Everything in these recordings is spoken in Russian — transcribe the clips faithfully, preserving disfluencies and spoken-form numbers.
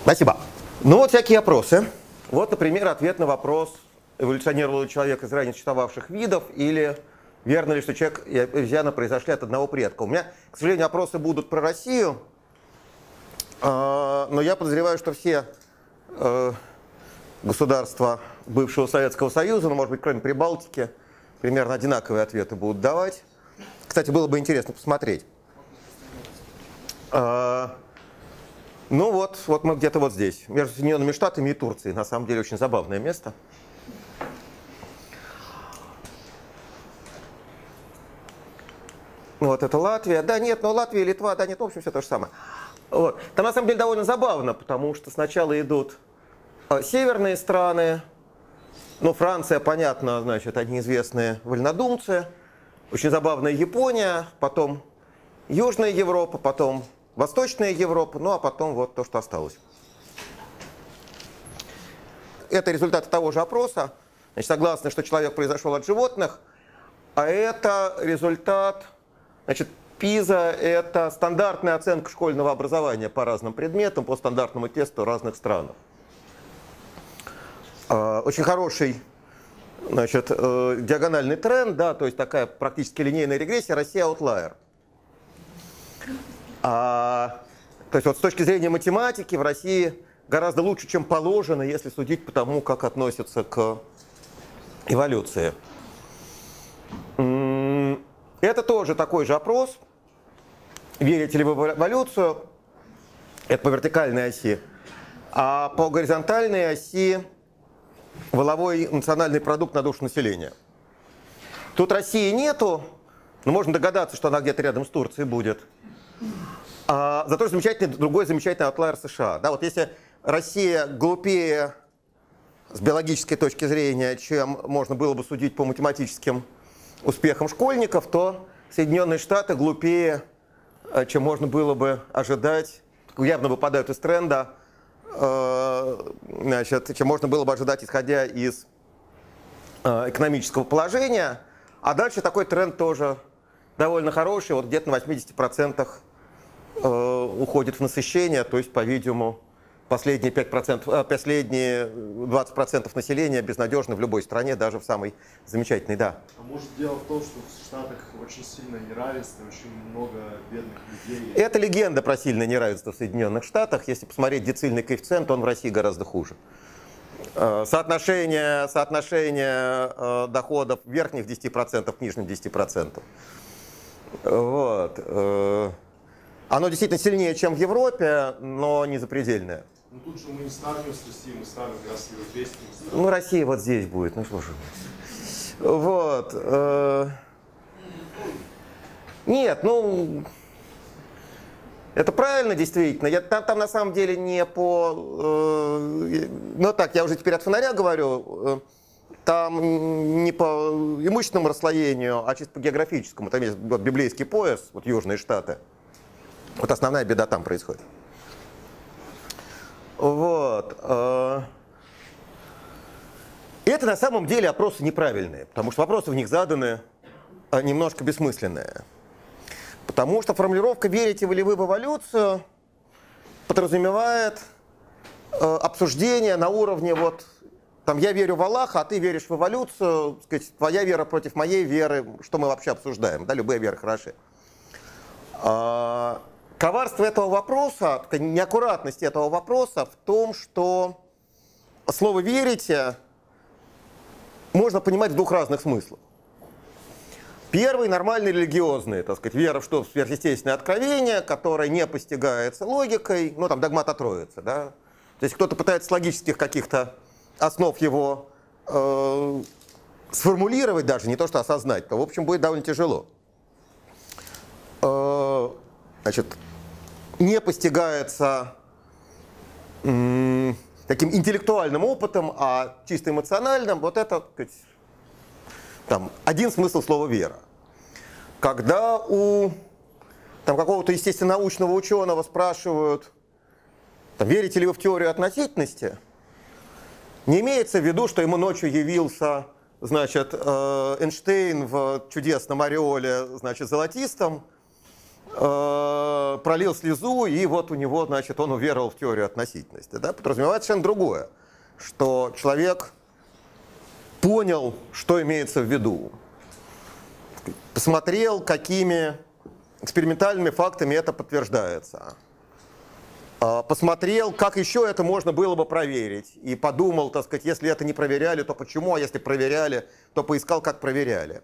Спасибо. Ну вот всякие опросы. Вот, например, ответ на вопрос, эволюционировал ли человек из ранее существовавших видов, или верно ли, что человек и обезьяна произошли от одного предка. У меня, к сожалению, опросы будут про Россию, но я подозреваю, что все государства бывшего Советского Союза, ну, может быть, кроме Прибалтики, примерно одинаковые ответы будут давать. Кстати, было бы интересно посмотреть. Ну вот, вот мы где-то вот здесь, между Соединенными Штатами и Турцией. На самом деле очень забавное место. Вот это Латвия. Да нет, но Латвия, Литва, да нет, в общем, все то же самое. Вот. Там на самом деле довольно забавно, потому что сначала идут северные страны. Ну, Франция, понятно, значит, одни известные вольнодумцы. Очень забавная Япония, потом Южная Европа, потом Восточная Европа, ну а потом вот то, что осталось. Это результаты того же опроса. Значит, согласны, что человек произошел от животных, а это результат, значит, ПИЗа – это стандартная оценка школьного образования по разным предметам, по стандартному тесту в разных странах. Очень хороший, значит, диагональный тренд, да, то есть такая практически линейная регрессия, Россия аутлайер. А, то есть вот с точки зрения математики в России гораздо лучше, чем положено, если судить по тому, как относятся к эволюции. Это тоже такой же опрос. Верите ли вы в эволюцию? Это по вертикальной оси. А по горизонтальной оси валовой национальный продукт на душу населения. Тут России нету, но можно догадаться, что она где-то рядом с Турцией будет. А, зато замечательный, другой замечательный аутлайер США. Да, вот если Россия глупее с биологической точки зрения, чем можно было бы судить по математическим успехам школьников, то Соединенные Штаты глупее, чем можно было бы ожидать, явно выпадают из тренда, значит, чем можно было бы ожидать, исходя из экономического положения. А дальше такой тренд тоже довольно хороший, вот где-то на восьмидесяти процентах уходит в насыщение, то есть, по-видимому, последние пять процентов, последние двадцать процентов населения безнадежны в любой стране, даже в самой замечательной, да. А может дело в том, что в Штатах очень сильное неравенство, очень много бедных людей? Это легенда про сильное неравенство в Соединенных Штатах. Если посмотреть децильный коэффициент, он в России гораздо хуже. Соотношение, соотношение доходов верхних десяти процентов к нижним десяти процентам. Вот. Оно действительно сильнее, чем в Европе, но не запредельное. Ну тут же мы не ставим с Россией, мы ставим как раз европейским странам. Ну Россия вот здесь будет, ну слушай. Вот. Нет, ну... Это правильно, действительно. Я, там, там на самом деле не по... Э, ну так, я уже теперь от фонаря говорю. Там не по имущественному расслоению, а чисто по географическому. Там есть вот, библейский пояс, вот Южные Штаты. Вот основная беда там происходит. Вот. Это на самом деле опросы неправильные, потому что вопросы в них заданы немножко бессмысленные. Потому что формулировка «верите ли вы в эволюцию» подразумевает обсуждение на уровне вот там я верю в Аллаха, а ты веришь в эволюцию, сказать, твоя вера против моей веры, что мы вообще обсуждаем, да, любые веры хороши. Коварство этого вопроса, неаккуратность этого вопроса в том, что слово «верите» можно понимать в двух разных смыслах. Первый – нормальный религиозный, так сказать, вера в что в сверхъестественное откровение, которое не постигается логикой, ну там догмат о Троице, да. То есть кто-то пытается с логических каких-то основ его э, сформулировать даже, не то что осознать, то в общем будет довольно тяжело. Э, значит, не постигается м, таким интеллектуальным опытом, а чисто эмоциональным, вот это, так сказать, там, один смысл слова «вера». Когда у там, какого-то естественно-научного ученого спрашивают, там, верите ли вы в теорию относительности, не имеется в виду, что ему ночью явился, значит, Эйнштейн в чудесном ореоле, значит, золотистом, э, пролил слезу, и вот у него, значит, он уверовал в теорию относительности. Да? Подразумевает совершенно другое, что человек понял, что имеется в виду, посмотрел, какими экспериментальными фактами это подтверждается, посмотрел, как еще это можно было бы проверить, и подумал, так сказать, если это не проверяли, то почему, а если проверяли, то поискал, как проверяли.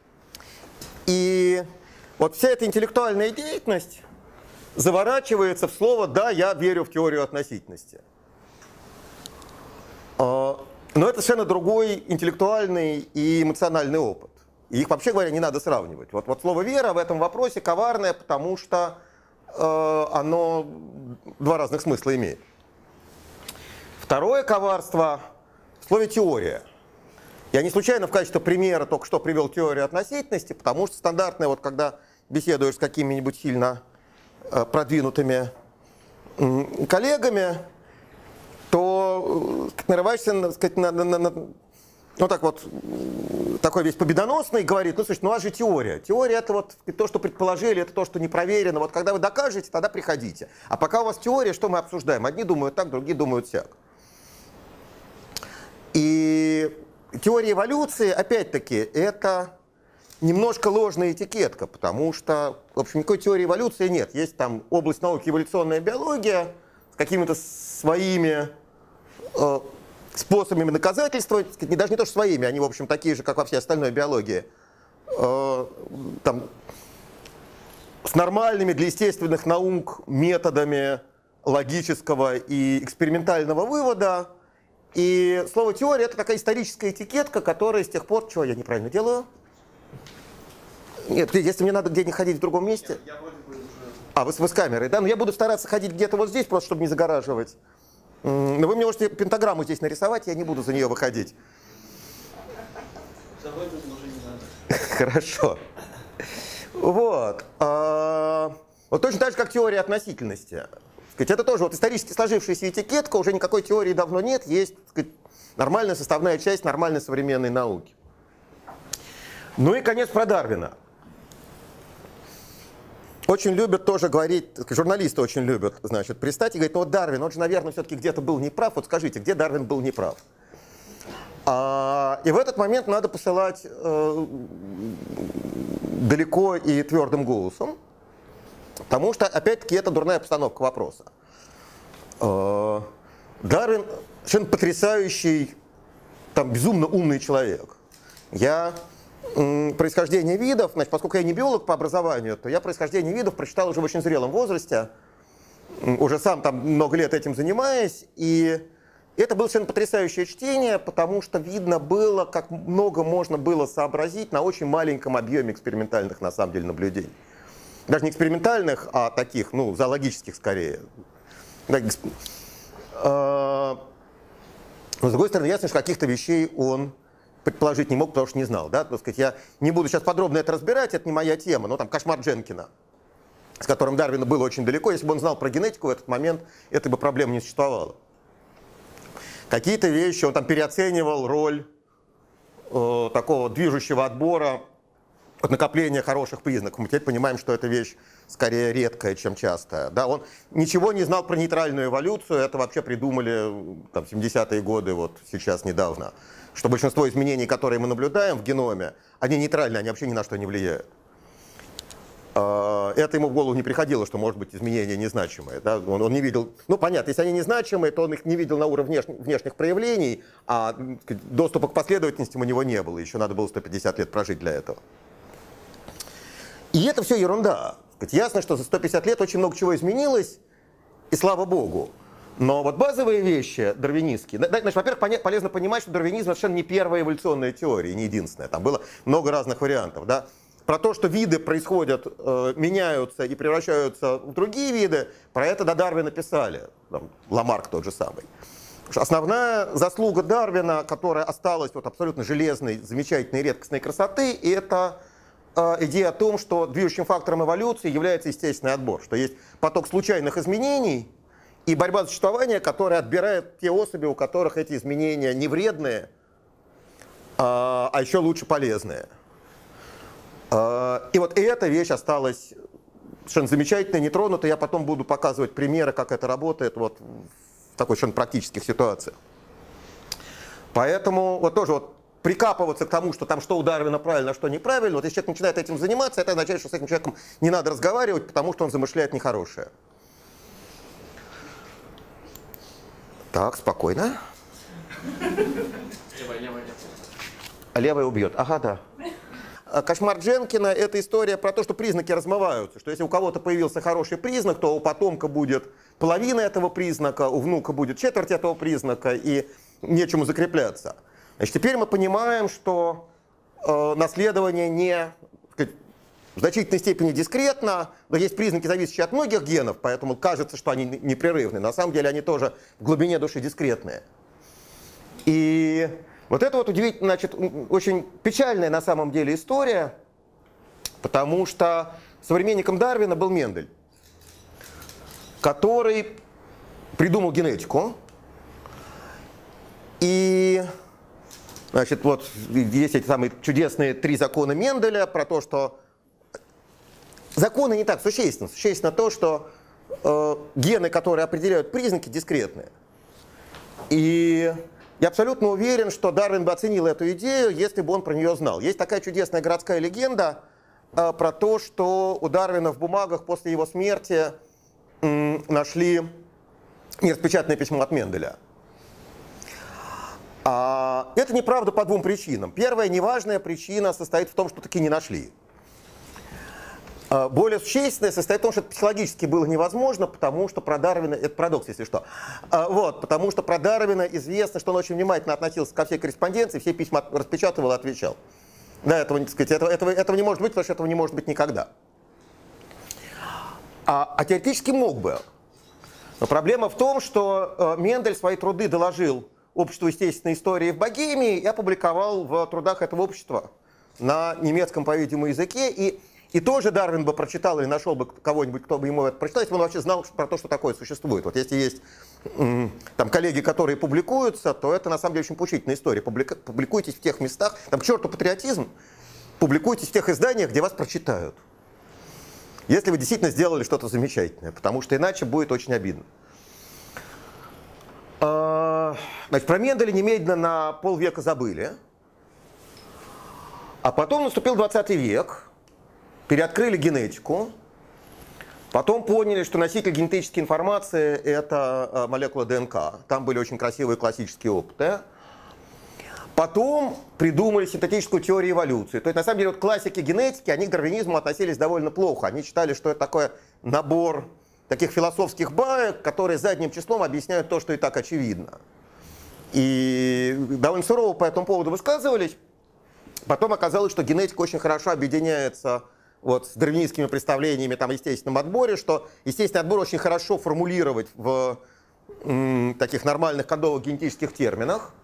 И вот вся эта интеллектуальная деятельность заворачивается в слово «да, я верю в теорию относительности». Но это совершенно другой интеллектуальный и эмоциональный опыт. И их, вообще говоря, не надо сравнивать. Вот, вот слово «вера» в этом вопросе коварное, потому что э, оно два разных смысла имеет. Второе коварство в слове «теория». Я не случайно в качестве примера только что привел теорию относительности, потому что стандартная, вот когда беседуешь с какими-нибудь сильно э, продвинутыми э, коллегами, то э, нарываешься, так сказать, на, на, на, ну так вот, такой весь победоносный, говорит, ну слушай, ну а же теория. Теория это вот то, что предположили, это то, что не проверено. Вот когда вы докажете, тогда приходите. А пока у вас теория, что мы обсуждаем? Одни думают так, другие думают сяк. И теория эволюции, опять-таки, это немножко ложная этикетка, потому что, в общем, никакой теории эволюции нет. Есть там область науки эволюционная биология с какими-то своими э, способами доказательства, не, даже не то, что своими, они, в общем, такие же, как во всей остальной биологии, э, там, с нормальными для естественных наук методами логического и экспериментального вывода. И слово «теория» — это такая историческая этикетка, которая с тех пор... Чего я неправильно делаю? Нет, если мне надо где-нибудь ходить в другом месте... Я, я вроде бы уже... А, вы, вы с камерой, да? Ну, я буду стараться ходить где-то вот здесь, просто чтобы не загораживать. Но вы мне можете пентаграмму здесь нарисовать, я не буду за нее выходить. За мной тут уже не надо. Хорошо. Вот. Вот точно так же, как теория относительности. Это тоже вот исторически сложившаяся этикетка, уже никакой теории давно нет, есть, так сказать, нормальная составная часть нормальной современной науки. Ну и, конец, про Дарвина. Очень любят тоже говорить, журналисты очень любят, значит, пристать и говорить, ну вот Дарвин, он же, наверное, все-таки где-то был неправ. Вот скажите, где Дарвин был неправ? А, и в этот момент надо посылать э, далеко и твердым голосом, потому что, опять-таки, это дурная постановка вопроса. Э, Дарвин совершенно потрясающий, там, безумно умный человек. Я... Происхождение видов, значит, поскольку я не биолог по образованию, то я происхождение видов прочитал уже в очень зрелом возрасте, уже сам там много лет этим занимаясь, и это было совершенно потрясающее чтение, потому что видно было, как много можно было сообразить на очень маленьком объеме экспериментальных, на самом деле, наблюдений. Даже не экспериментальных, а таких, ну, зоологических скорее. Но, с другой стороны, ясно, что каких-то вещей он предположить не мог, потому что не знал. Да? Так сказать, я не буду сейчас подробно это разбирать, это не моя тема, но там кошмар Дженкина, с которым Дарвину было очень далеко. Если бы он знал про генетику в этот момент, этой бы проблемы не существовало. Какие-то вещи, он там переоценивал роль э, такого движущего отбора от накопления хороших признаков. Мы теперь понимаем, что эта вещь скорее редкая, чем частая. Да? Он ничего не знал про нейтральную эволюцию, это вообще придумали там, в семидесятые годы, вот сейчас недавно. Что большинство изменений, которые мы наблюдаем в геноме, они нейтральны, они вообще ни на что не влияют. Это ему в голову не приходило, что может быть изменения незначимые. Да? Он, он не видел, ну понятно, если они незначимые, то он их не видел на уровне внеш, внешних проявлений, а доступа к последовательностям у него не было, еще надо было сто пятьдесят лет прожить для этого. И это все ерунда. Ясно, что за сто пятьдесят лет очень много чего изменилось, и слава богу. Но вот базовые вещи дарвинистские, значит, во-первых, полезно понимать, что дарвинизм совершенно не первая эволюционная теория, не единственная. Там было много разных вариантов. Да? Про то, что виды происходят, э, меняются и превращаются в другие виды, про это до Дарвина писали. Там, Ламарк тот же самый. Основная заслуга Дарвина, которая осталась вот абсолютно железной, замечательной, редкостной красоты, это э, идея о том, что движущим фактором эволюции является естественный отбор, что есть поток случайных изменений, и борьба за существование, которая отбирает те особи, у которых эти изменения не вредные, а, а еще лучше полезные. А, и вот эта вещь осталась совершенно замечательно, нетронуто. Я потом буду показывать примеры, как это работает вот в такой совершенно практических ситуациях. Поэтому вот тоже вот прикапываться к тому, что там что у Дарвина правильно, а что неправильно, вот если человек начинает этим заниматься, это означает, что с этим человеком не надо разговаривать, потому что он замышляет нехорошее. Так, спокойно. Левая, левая, А левая убьет. Ага, да. Кошмар Дженкина – это история про то, что признаки размываются. Что если у кого-то появился хороший признак, то у потомка будет половина этого признака, у внука будет четверть этого признака, и нечему закрепляться. Значит, теперь мы понимаем, что э, наследование не, так сказать, в значительной степени дискретно, но есть признаки, зависящие от многих генов, поэтому кажется, что они непрерывны. На самом деле они тоже в глубине души дискретные. И вот это вот удивительно, значит, очень печальная на самом деле история, потому что современником Дарвина был Мендель, который придумал генетику. И, значит, вот есть эти самые чудесные три закона Менделя про то, что законы не так существенны. Существенно то, что э, гены, которые определяют признаки, дискретные. И я абсолютно уверен, что Дарвин бы оценил эту идею, если бы он про нее знал. Есть такая чудесная городская легенда э, про то, что у Дарвина в бумагах после его смерти э, нашли нераспечатанное письмо от Менделя. А, это неправда по двум причинам. Первая неважная причина состоит в том, что таки не нашли. А, более существенная состоит в том, что это психологически было невозможно, потому что про Дарвина, это парадокс, если что, а, вот, потому что про Дарвина известно, что он очень внимательно относился ко всей корреспонденции, все письма распечатывал и отвечал. Да, этого, так сказать, этого, этого, этого не может быть, потому что этого не может быть никогда. А, а теоретически мог бы. Но проблема в том, что э, Мендель свои труды доложил Обществу естественной истории в Богемии и опубликовал в трудах этого общества на немецком, по-видимому, языке. И, и тоже Дарвин бы прочитал или нашел бы кого-нибудь, кто бы ему это прочитал, если бы он вообще знал про то, что такое существует. Вот если есть там коллеги, которые публикуются, то это на самом деле очень поучительная история. Публика, публикуйтесь в тех местах, там к черту патриотизм, публикуйтесь в тех изданиях, где вас прочитают. Если вы действительно сделали что-то замечательное, потому что иначе будет очень обидно. Значит, про Менделя немедленно на полвека забыли. А потом наступил двадцатый век, переоткрыли генетику, потом поняли, что носитель генетической информации – это молекула ДНК. Там были очень красивые классические опыты. Потом придумали синтетическую теорию эволюции. То есть, на самом деле, вот классики генетики, они к дарвинизму относились довольно плохо. Они считали, что это такой набор таких философских баек, которые задним числом объясняют то, что и так очевидно. И довольно сурово по этому поводу высказывались. Потом оказалось, что генетика очень хорошо объединяется вот с дарвинистскими представлениями там, о естественном отборе, что естественный отбор очень хорошо формулировать в м, таких нормальных кодовых генетических терминах.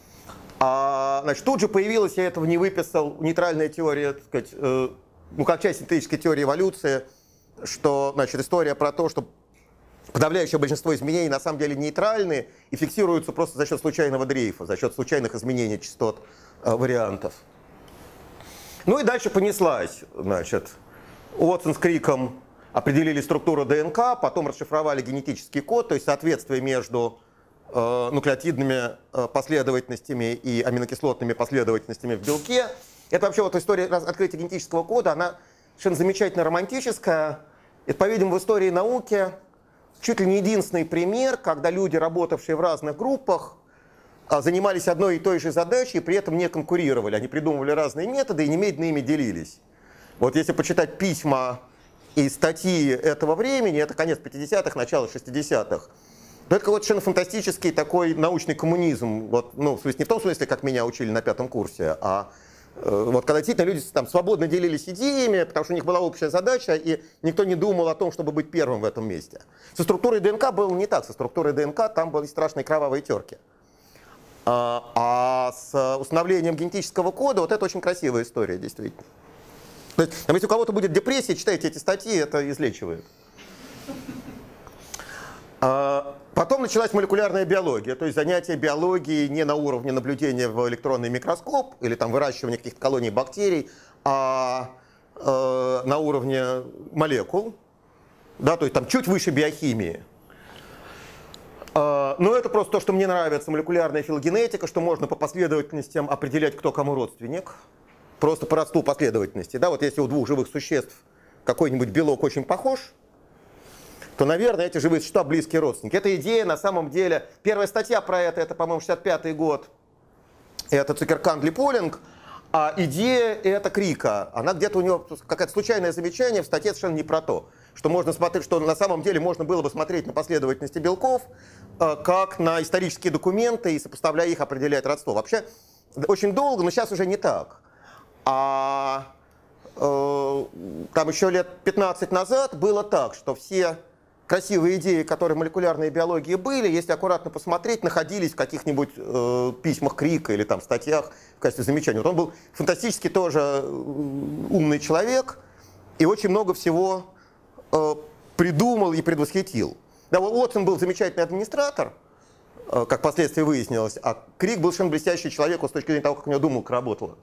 А, значит, тут же появилась, я этого не выписал, нейтральная теория, так сказать, э, ну, как часть синтетической теории эволюции, что, значит, история про то, что подавляющее большинство изменений на самом деле нейтральны и фиксируются просто за счет случайного дрейфа, за счет случайных изменений частот э, вариантов. Ну и дальше понеслась. Значит, Уотсон с Криком определили структуру ДНК, потом расшифровали генетический код, то есть соответствие между э, нуклеотидными э, последовательностями и аминокислотными последовательностями в белке. Это вообще вот история открытия генетического кода, она совершенно замечательно романтическая. Это, по-видимому, в истории науки чуть ли не единственный пример, когда люди, работавшие в разных группах, занимались одной и той же задачей и при этом не конкурировали. Они придумывали разные методы и немедленно ими делились. Вот если почитать письма и статьи этого времени, это конец пятидесятых, начало шестидесятых, то это вот совершенно фантастический такой научный коммунизм. Вот, ну, в смысле, не в том смысле, как меня учили на пятом курсе, а вот когда действительно люди там свободно делились идеями, потому что у них была общая задача, и никто не думал о том, чтобы быть первым в этом месте. Со структурой ДНК было не так. Со структурой ДНК там были страшные кровавые терки. А, а с установлением генетического кода вот это очень красивая история, действительно. То есть, если у кого-то будет депрессия, читайте эти статьи, это излечивает. А, потом началась молекулярная биология, то есть занятие биологией не на уровне наблюдения в электронный микроскоп или там выращивания каких-то колоний бактерий, а э, на уровне молекул. да, то есть там чуть выше биохимии. Но это просто то, что мне нравится, молекулярная филогенетика, что можно по последовательностям определять, кто кому родственник. Просто по родству последовательности. Да, вот если у двух живых существ какой-нибудь белок очень похож, то, наверное, эти живые существа близкие родственники. Эта идея на самом деле, первая статья про это, это, по-моему, шестьдесят пятый год, это Цукеркандли Полинг, а идея это Крика. Она где-то у него, какое-то случайное замечание в статье совершенно не про то, что можно смотреть, что на самом деле можно было бы смотреть на последовательности белков, как на исторические документы и, сопоставляя их, определять родство. Вообще, очень долго, но сейчас уже не так. А э, там еще лет пятнадцать назад было так, что все красивые идеи, которые в молекулярной биологии были, если аккуратно посмотреть, находились в каких-нибудь э, письмах Крика или там статьях в качестве замечаний. Вот он был фантастически тоже умный человек и очень много всего э, придумал и предвосхитил. Да, Уотсон был замечательный администратор, э, как впоследствии выяснилось, а Крик был совершенно блестящий человек с точки зрения того, как у него думалка работала.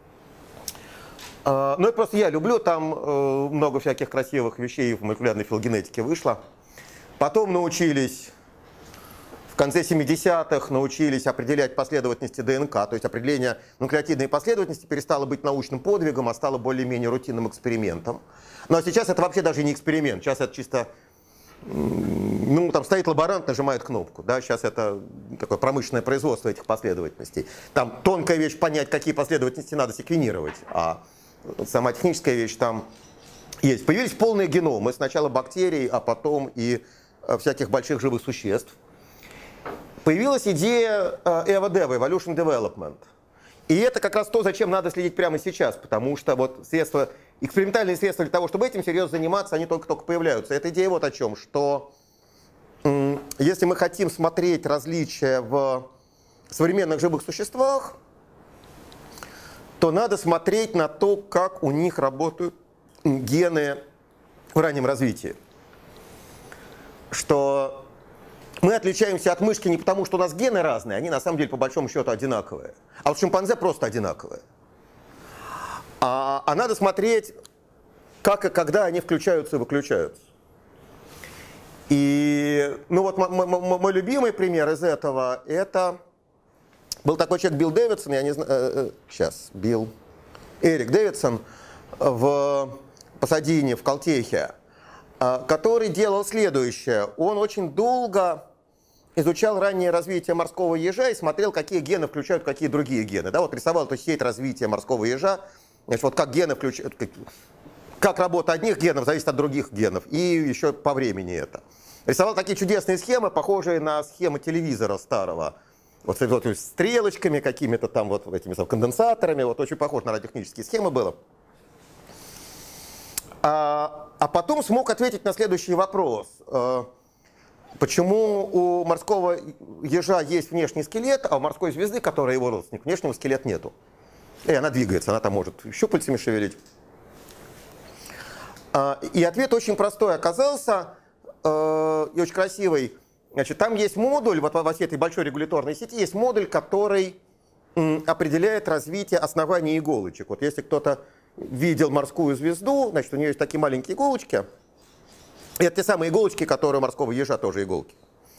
Э, ну это просто я люблю, там э, много всяких красивых вещей в молекулярной филогенетике вышло. Потом научились, в конце семидесятых научились определять последовательности ДНК, то есть определение нуклеотидной последовательности перестало быть научным подвигом, а стало более-менее рутинным экспериментом. Ну а сейчас это вообще даже не эксперимент, сейчас это чисто, ну там стоит лаборант, нажимает кнопку, да, сейчас это такое промышленное производство этих последовательностей. Там тонкая вещь понять, какие последовательности надо секвенировать, а сама техническая вещь там есть. Появились полные геномы, сначала бактерий, а потом и всяких больших живых существ. Появилась идея и ви ди, Evolution Development. И это как раз то, зачем надо следить прямо сейчас, потому что вот средства, экспериментальные средства для того, чтобы этим серьезно заниматься, они только-только появляются. Эта идея вот о чем, что если мы хотим смотреть различия в современных живых существах, то надо смотреть на то, как у них работают гены в раннем развитии. Что мы отличаемся от мышки не потому, что у нас гены разные, они на самом деле по большому счету одинаковые. А вот шимпанзе просто одинаковые. А, а надо смотреть, как и когда они включаются и выключаются. И ну вот мой любимый пример из этого, это был такой человек Билл Дэвидсон, я не знаю, э, сейчас, Билл, Эрик Дэвидсон в Пасадине, в Калтехе, который делал следующее. Он очень долго изучал раннее развитие морского ежа и смотрел, какие гены включают какие другие гены. Да, вот рисовал эту сеть развития морского ежа, значит, вот как гены включают, как, как работа одних генов зависит от других генов, и еще по времени это. Рисовал такие чудесные схемы, похожие на схемы телевизора старого. Вот с вот, стрелочками какими-то там, вот этими там, конденсаторами, вот очень похоже на радиотехнические схемы было. А, а потом смог ответить на следующий вопрос. Почему у морского ежа есть внешний скелет, а у морской звезды, которая его родственник, внешнего скелета нету? И она двигается, она там может щупальцами шевелить. И ответ очень простой оказался и очень красивый. Значит, там есть модуль, вот во всей этой большой регуляторной сети есть модуль, который определяет развитие основания иголочек. Вот если кто-то видел морскую звезду, значит, у нее есть такие маленькие иголочки. Это те самые иголочки, которые у морского ежа тоже иголки.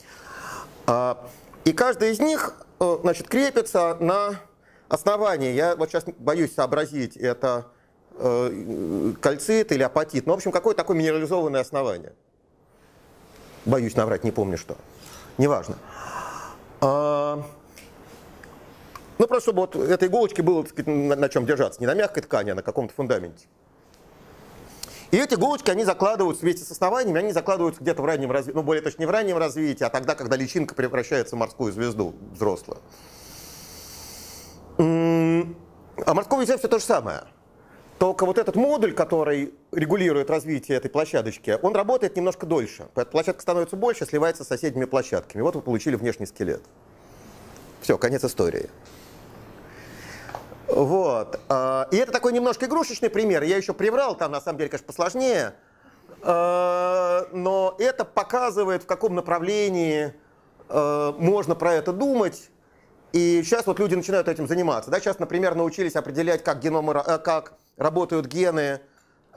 И каждая из них, значит, крепится на основании. Я вот сейчас боюсь сообразить, это кальцит или апатит. Ну, в общем, какое-то такое минерализованное основание. Боюсь наврать, не помню что. Неважно. Ну, просто чтобы вот этой иголочки было, так сказать, на, на чем держаться. Не на мягкой ткани, а на каком-то фундаменте. И эти иголочки, они закладываются вместе с основаниями, они закладываются где-то в раннем развитии, ну, более точно не в раннем развитии, а тогда, когда личинка превращается в морскую звезду взрослую. А морского ежа все то же самое. Только вот этот модуль, который регулирует развитие этой площадочки, он работает немножко дольше. Поэтому площадка становится больше, сливается с соседними площадками. Вот вы получили внешний скелет. Все, конец истории. Вот. И это такой немножко игрушечный пример. Я еще приврал, там на самом деле, конечно, посложнее. Но это показывает, в каком направлении можно про это думать. И сейчас вот люди начинают этим заниматься. Да, сейчас, например, научились определять, как, геномы, как работают гены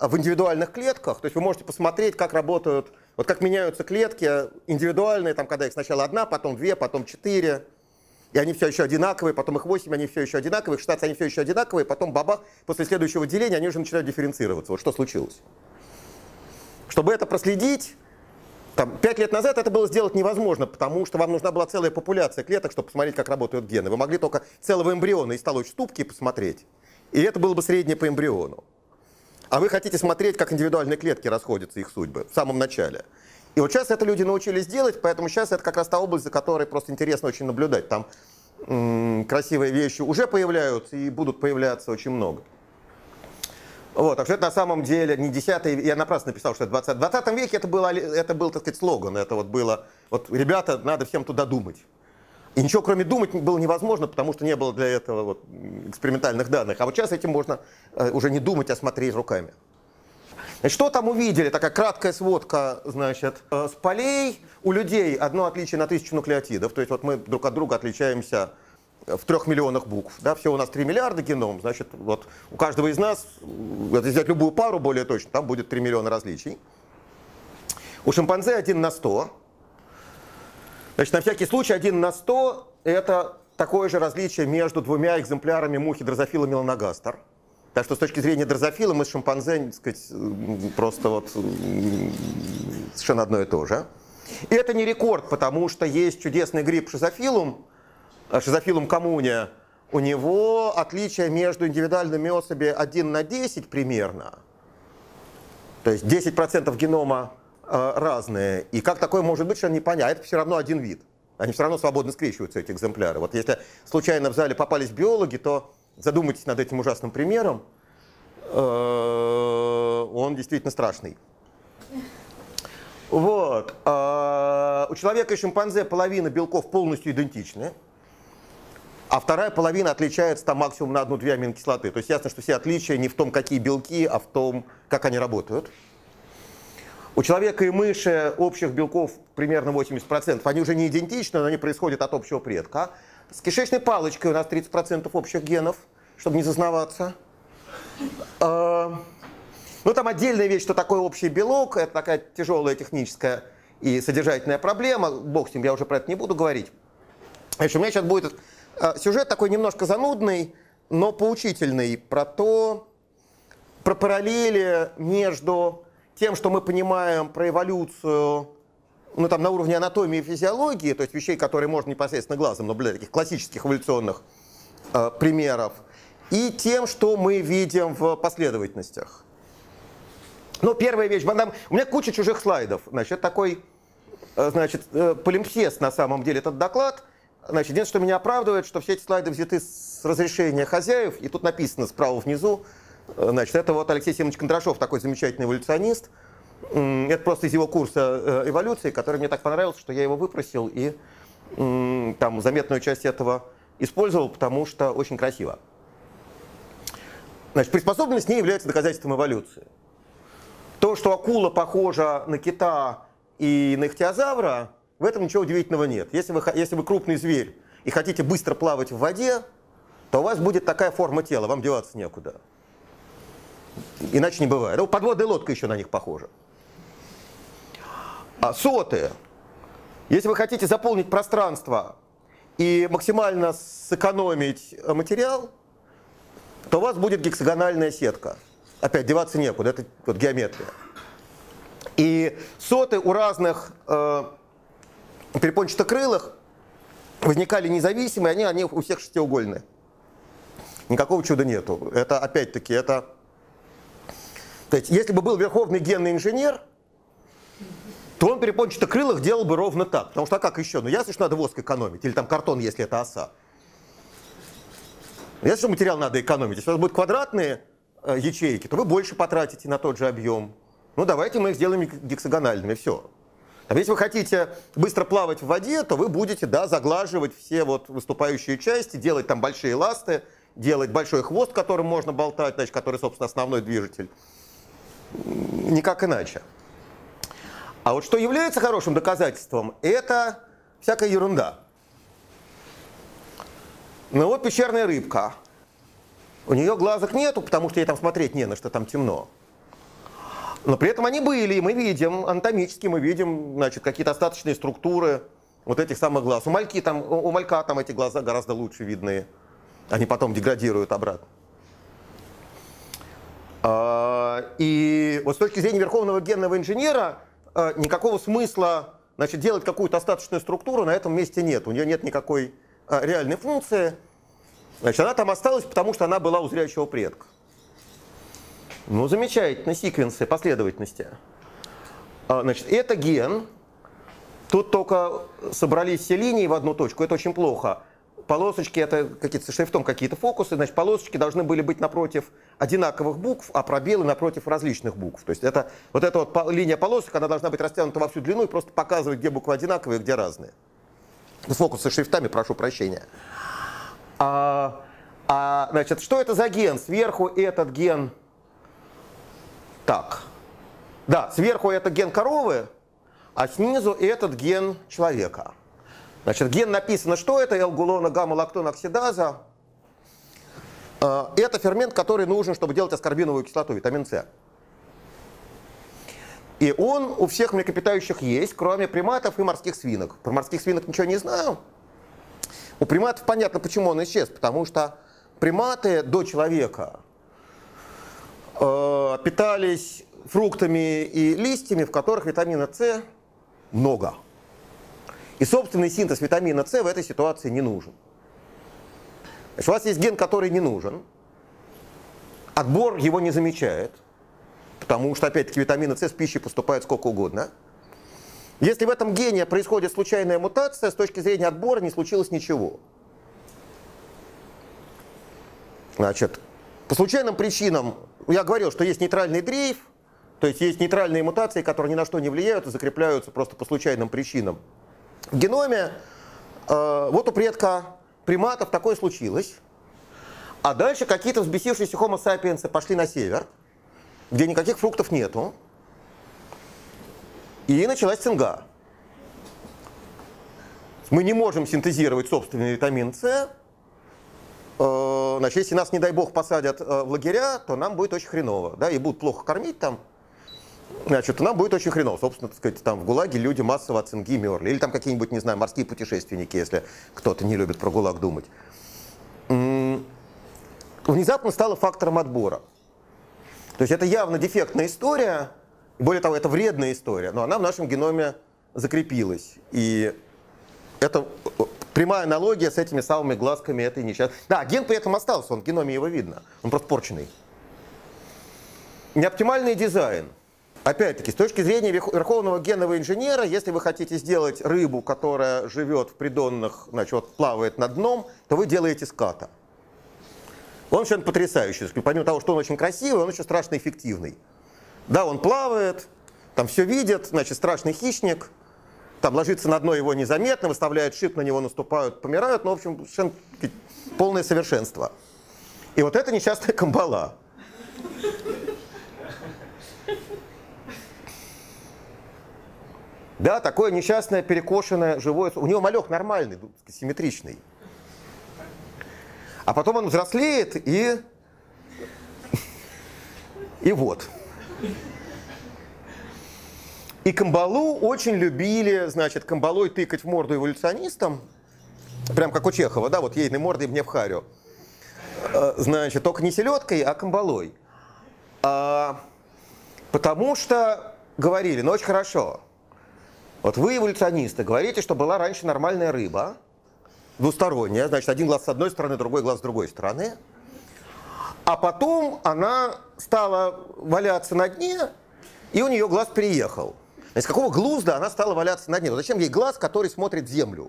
в индивидуальных клетках, то есть вы можете посмотреть, как работают, вот как меняются клетки индивидуальные, там, когда их сначала одна, потом две, потом четыре, и они все еще одинаковые, потом их восемь, они все еще одинаковые, их шестнадцать, они все еще одинаковые, потом бабах, после следующего деления они уже начинают дифференцироваться. Вот что случилось. Чтобы это проследить, там, пять лет назад это было сделать невозможно, потому что вам нужна была целая популяция клеток, чтобы посмотреть, как работают гены. Вы могли только целого эмбриона из столочной ступки посмотреть, и это было бы среднее по эмбриону. А вы хотите смотреть, как индивидуальные клетки расходятся, их судьбы, в самом начале. И вот сейчас это люди научились делать, поэтому сейчас это как раз та область, за которой просто интересно очень наблюдать. Там м-м, красивые вещи уже появляются и будут появляться очень много. Вот, так что это на самом деле не десятый, я напрасно написал, что это двадцатый. В двадцатом веке это, было, это был, так сказать, слоган. Это вот было, вот, ребята, надо всем туда думать. И ничего кроме думать было невозможно, потому что не было для этого вот экспериментальных данных. А вот сейчас этим можно э, уже не думать, а смотреть руками. Значит, что там увидели? Такая краткая сводка, значит, э, с полей. У людей одно отличие на тысячу нуклеотидов. То есть вот мы друг от друга отличаемся в трех миллионах букв. Да? Всего у нас три миллиарда геном. Значит, вот у каждого из нас, если взять любую пару более точно, там будет три миллиона различий. У шимпанзе один на сто. Значит, на всякий случай один на сто это такое же различие между двумя экземплярами мухи дрозофила меланогастер. Так что с точки зрения дрозофила мы с шимпанзе, так сказать, просто вот совершенно одно и то же. И это не рекорд, потому что есть чудесный гриб шизофилум, шизофилум коммуния. У него отличие между индивидуальными особями один на десять примерно. То есть десять процентов генома разные. И как такое может быть, что непонятно. Это все равно один вид. Они все равно свободно скрещиваются, эти экземпляры. Вот если случайно в зале попались биологи, то задумайтесь над этим ужасным примером. Он действительно страшный. Вот. У человека и шимпанзе половина белков полностью идентичны, а вторая половина отличается там максимум на одну-две аминокислоты. То есть ясно, что все отличия не в том, какие белки, а в том, как они работают. У человека и мыши общих белков примерно восемьдесят процентов. Они уже не идентичны, но они происходят от общего предка. С кишечной палочкой у нас тридцать процентов общих генов, чтобы не зазнаваться. Ну, там отдельная вещь, что такое общий белок. Это такая тяжелая техническая и содержательная проблема. Бог с ним, я уже про это не буду говорить. Значит, у меня сейчас будет сюжет такой немножко занудный, но поучительный. Про то, про параллели между тем, что мы понимаем про эволюцию, ну, там, на уровне анатомии и физиологии, то есть вещей, которые можно непосредственно глазом наблюдать, таких классических эволюционных э, примеров, и тем, что мы видим в последовательностях. Ну, первая вещь. У меня куча чужих слайдов. Значит, это такой, значит, полимпсест на самом деле этот доклад. Значит, единственное, что меня оправдывает, что все эти слайды взяты с разрешения хозяев, и тут написано справа внизу. Значит, это вот Алексей Семенович Кондрашов, такой замечательный эволюционист. Это просто из его курса эволюции, который мне так понравился, что я его выпросил и там заметную часть этого использовал, потому что очень красиво. Значит, приспособленность не является доказательством эволюции. То, что акула похожа на кита и на ихтиозавра, в этом ничего удивительного нет. Если вы, если вы крупный зверь и хотите быстро плавать в воде, то у вас будет такая форма тела, вам деваться некуда. Иначе не бывает. Ну, подводная лодка еще на них похожа. А соты. Если вы хотите заполнить пространство и максимально сэкономить материал, то у вас будет гексагональная сетка. Опять деваться некуда, это вот геометрия. И соты у разных э, перепончатокрылых возникали независимые, они, они у всех шестиугольные. Никакого чуда нету. Это опять-таки, это... То есть, если бы был верховный генный инженер, то он перепончатокрылых делал бы ровно так. Потому что а как еще? Ну ясно, что надо воск экономить. Или там картон, если это оса. Ясно, что материал надо экономить. Если у вас будут квадратные э, ячейки, то вы больше потратите на тот же объем. Ну давайте мы их сделаем гексагональными, все. А если вы хотите быстро плавать в воде, то вы будете, да, заглаживать все вот выступающие части, делать там большие ласты, делать большой хвост, которым можно болтать, значит, который, собственно, основной движитель. Никак иначе. А вот что является хорошим доказательством, это всякая ерунда. Ну вот пещерная рыбка. У нее глазок нету, потому что ей там смотреть не на что, там темно. Но при этом они были, и мы видим, анатомически мы видим, значит, какие-то остаточные структуры вот этих самых глаз. У мальки там, у малька там эти глаза гораздо лучше видны. Они потом деградируют обратно. И вот с точки зрения верховного генного инженера никакого смысла, значит, делать какую-то остаточную структуру на этом месте нет. У нее нет никакой реальной функции. Значит, она там осталась, потому что она была у зрячего предка. Ну, замечательно, секвенсы, последовательности. Значит, это ген. Тут только собрались все линии в одну точку, это очень плохо. Полосочки, это какие-то шрифтом какие-то фокусы, значит, полосочки должны были быть напротив одинаковых букв, а пробелы напротив различных букв. То есть это, вот эта вот линия полосок, она должна быть растянута во всю длину и просто показывать, где буквы одинаковые, где разные. Фокусы с шрифтами, прошу прощения. А, а, значит, что это за ген? Сверху этот ген... Так. Да, сверху это ген коровы, а снизу этот ген человека. Значит, ген написано, что это, L-гулона гамма-лактон-оксидаза. Это фермент, который нужен, чтобы делать аскорбиновую кислоту, витамин С. И он у всех млекопитающих есть, кроме приматов и морских свинок. Про морских свинок ничего не знаю. У приматов понятно, почему он исчез, потому что приматы до человека э, питались фруктами и листьями, в которых витамина С много. И собственный синтез витамина С в этой ситуации не нужен. Значит, у вас есть ген, который не нужен. Отбор его не замечает, потому что, опять-таки, витамина С с пищей поступает сколько угодно. Если в этом гене происходит случайная мутация, с точки зрения отбора не случилось ничего. Значит, по случайным причинам, я говорил, что есть нейтральный дрейф, то есть есть нейтральные мутации, которые ни на что не влияют и закрепляются просто по случайным причинам. В геноме, э, вот у предка приматов такое случилось, а дальше какие-то взбесившиеся Homo sapiens пошли на север, где никаких фруктов нету, и началась цинга. Мы не можем синтезировать собственный витамин С, э, значит, если нас, не дай бог, посадят э, в лагеря, то нам будет очень хреново, да, и будут плохо кормить там. Значит, нам будет очень хреново. Собственно, так сказать, там в ГУЛАГе люди массово от цинги мерли. Или там какие-нибудь, не знаю, морские путешественники, если кто-то не любит про ГУЛАГ думать. М-м- внезапно стало фактором отбора. То есть это явно дефектная история, более того, это вредная история, но она в нашем геноме закрепилась. И это прямая аналогия с этими самыми глазками этой несчастной. Да, ген при этом остался, он в геноме его видно, он просто порченный. Неоптимальный дизайн. Опять-таки, с точки зрения верховного генного инженера, если вы хотите сделать рыбу, которая живет в придонных, значит, вот, плавает над дном, то вы делаете ската. Он совершенно потрясающий. Помимо того, что он очень красивый, он еще страшно эффективный. Да, он плавает, там все видит, значит, страшный хищник, там ложится на дно его незаметно, выставляют шип, на него наступают, помирают, ну, в общем, совершенно полное совершенство. И вот это несчастная камбала. Да, такое несчастное, перекошенное, живое. У него малек нормальный, симметричный. А потом он взрослеет и... И вот. И камбалу очень любили, значит, камбалой тыкать в морду эволюционистам. Прям как у Чехова, да, вот ейной мордой мне в харю. Значит, только не селедкой, а камбалой. А, потому что говорили, ну очень хорошо. Вот вы, эволюционисты, говорите, что была раньше нормальная рыба, двусторонняя, значит, один глаз с одной стороны, другой глаз с другой стороны. А потом она стала валяться на дне, и у нее глаз переехал. Из какого глузда она стала валяться на дне? Ну, зачем ей глаз, который смотрит в землю?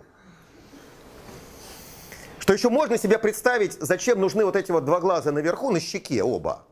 Что еще можно себе представить, зачем нужны вот эти вот два глаза наверху, на щеке оба?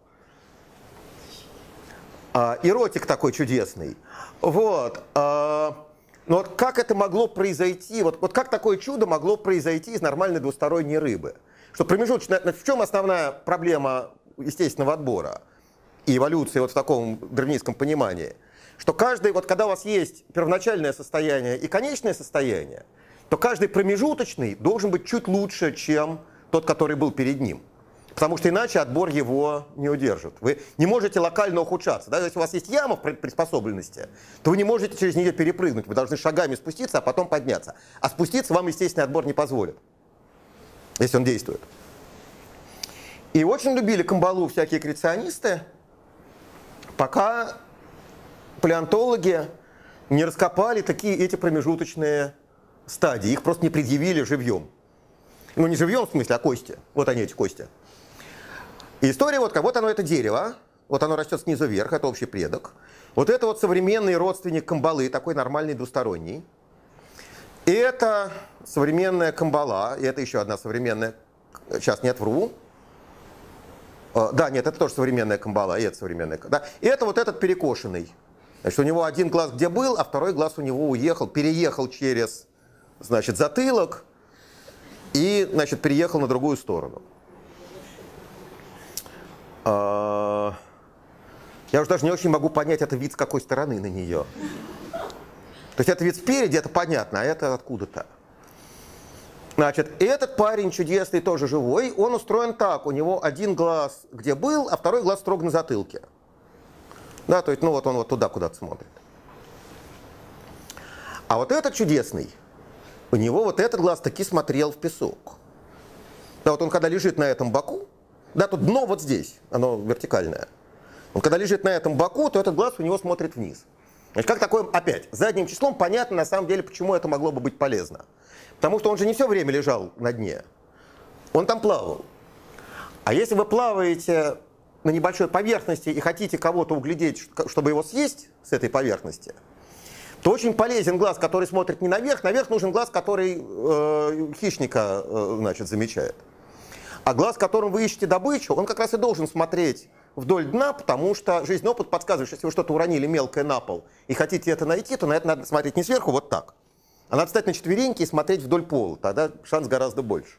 А, и ротик такой чудесный. Вот. А, ну вот как это могло произойти? Вот, вот как такое чудо могло произойти из нормальной двусторонней рыбы? Что промежуточно, в чем основная проблема естественного отбора и эволюции вот в таком дарвинистском понимании? Что каждый, вот когда у вас есть первоначальное состояние и конечное состояние, то каждый промежуточный должен быть чуть лучше, чем тот, который был перед ним. Потому что иначе отбор его не удержит. Вы не можете локально ухудшаться. Да? Если у вас есть яма в приспособленности, то вы не можете через нее перепрыгнуть. Вы должны шагами спуститься, а потом подняться. А спуститься вам естественный отбор не позволит, если он действует. И очень любили камбалу всякие креационисты, пока палеонтологи не раскопали такие эти промежуточные стадии. Их просто не предъявили живьем. Ну, не живьем в смысле, а кости. Вот они, эти кости. И история вот, как вот оно, это дерево. Вот оно растет снизу вверх, это общий предок. Вот это вот современный родственник камбалы, такой нормальный двусторонний. И это современная камбала, и это еще одна современная... Сейчас, нет, вру. Да, нет, это тоже современная камбала, и это современная. Да. И это вот этот перекошенный. Значит, у него один глаз где был, а второй глаз у него уехал, переехал через, значит, затылок и, значит, переехал на другую сторону. Я уже даже не очень могу понять, это вид с какой стороны на нее. То есть это вид спереди, это понятно, а это откуда-то. Значит, этот парень чудесный, тоже живой, он устроен так, у него один глаз где был, а второй глаз строго на затылке. Да, то есть, ну вот он вот туда куда-то смотрит. А вот этот чудесный, у него вот этот глаз таки смотрел в песок. Да, вот он когда лежит на этом боку, да, тут дно вот здесь, оно вертикальное. Он когда лежит на этом боку, то этот глаз у него смотрит вниз. Значит, как такое, опять, задним числом понятно на самом деле, почему это могло бы быть полезно. Потому что он же не все время лежал на дне. Он там плавал. А если вы плаваете на небольшой поверхности и хотите кого-то углядеть, чтобы его съесть с этой поверхности, то очень полезен глаз, который смотрит не наверх. Наверх нужен глаз, который э, хищника э, значит, замечает. А глаз, которым вы ищете добычу, он как раз и должен смотреть вдоль дна, потому что жизненный опыт подсказывает, что если вы что-то уронили мелкое на пол и хотите это найти, то на это надо смотреть не сверху, вот так. А надо встать на четвереньки и смотреть вдоль пола, тогда шанс гораздо больше.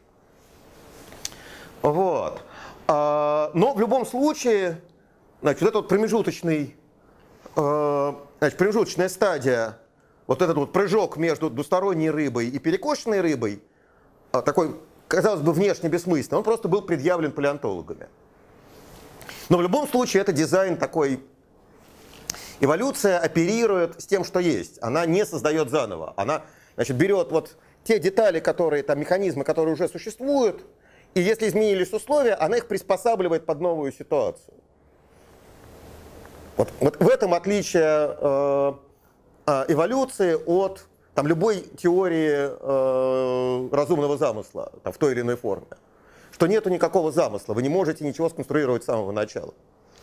Вот. Но в любом случае, значит, это вот промежуточный, значит, промежуточная стадия, вот этот вот прыжок между двусторонней рыбой и перекошенной рыбой, такой, казалось бы, внешне бессмысленный, он просто был предъявлен палеонтологами. Но в любом случае это дизайн такой. Эволюция оперирует с тем, что есть. Она не создает заново. Она, значит, берет вот те детали, которые, там, механизмы, которые уже существуют, и если изменились условия, она их приспосабливает под новую ситуацию. Вот, вот в этом отличие э, э, эволюции от там, любой теории э, разумного замысла там, в той или иной форме. Что нету никакого замысла, вы не можете ничего сконструировать с самого начала.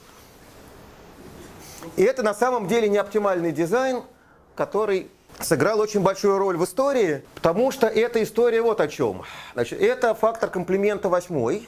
И это на самом деле не оптимальный дизайн, который сыграл очень большую роль в истории, потому что эта история вот о чем. Значит, это фактор комплемента восьмой.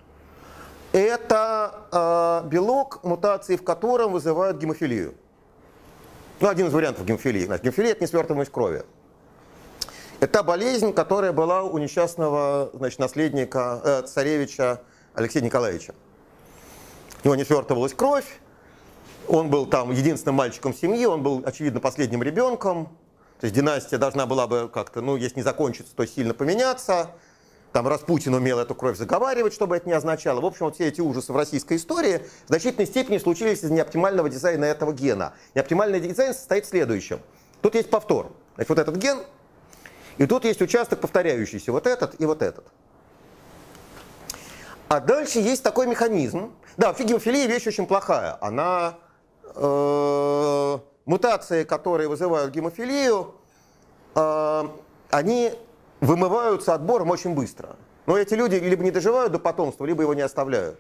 Это э, белок, мутации в котором вызывают гемофилию. Ну, один из вариантов гемофилии. Значит, гемофилия – это несвертываемость крови. Это та болезнь, которая была у несчастного, значит, наследника э, царевича Алексея Николаевича. У него не свертывалась кровь. Он был там единственным мальчиком семьи, он был, очевидно, последним ребенком. То есть династия должна была бы как-то, ну, если не закончиться, то сильно поменяться. Там Распутин умел эту кровь заговаривать, чтобы это не означало. В общем, вот все эти ужасы в российской истории в значительной степени случились из-за неоптимального дизайна этого гена. Неоптимальный дизайн состоит в следующем. Тут есть повтор. Значит, вот этот ген, и тут есть участок повторяющийся, вот этот и вот этот. А дальше есть такой механизм. Да, вообще гемофилия вещь очень плохая. Она... Э, мутации, которые вызывают гемофилию, э, они вымываются отбором очень быстро. Но эти люди либо не доживают до потомства, либо его не оставляют.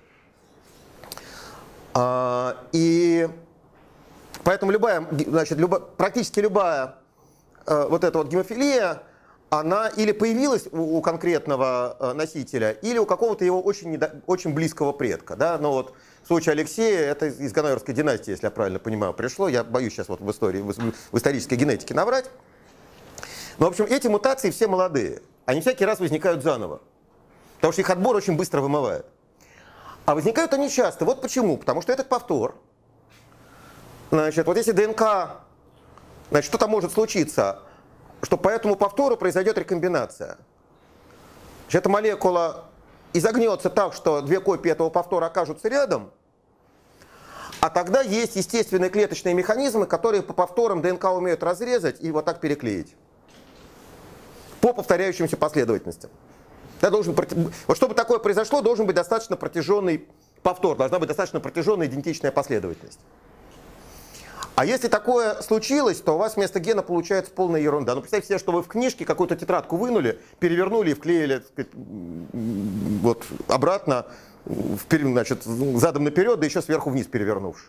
Э, и поэтому любая, значит, любо, практически любая э, вот эта вот гемофилия, она или появилась у, у конкретного э, носителя, или у какого-то его очень, недо, очень близкого предка. Да? Но вот в случае Алексея, это из Ганноверской династии, если я правильно понимаю, пришло. Я боюсь сейчас вот в истории, в исторической генетике наврать. Но, в общем, эти мутации все молодые. Они всякий раз возникают заново. Потому что их отбор очень быстро вымывает. А возникают они часто. Вот почему. Потому что этот повтор. Значит, вот если ДНК, значит, что-то может случиться, что по этому повтору произойдет рекомбинация. Значит, эта молекула изогнется так, что две копии этого повтора окажутся рядом, а тогда есть естественные клеточные механизмы, которые по повторам ДНК умеют разрезать и вот так переклеить по повторяющимся последовательностям. Да, должен, вот чтобы такое произошло, должен быть достаточно протяженный повтор, должна быть достаточно протяженная идентичная последовательность. А если такое случилось, то у вас вместо гена получается полная ерунда. Ну, представьте себе, что вы в книжке какую-то тетрадку вынули, перевернули и вклеили, так сказать, вот, обратно, вперед, значит, задом наперед, да еще сверху вниз перевернувши.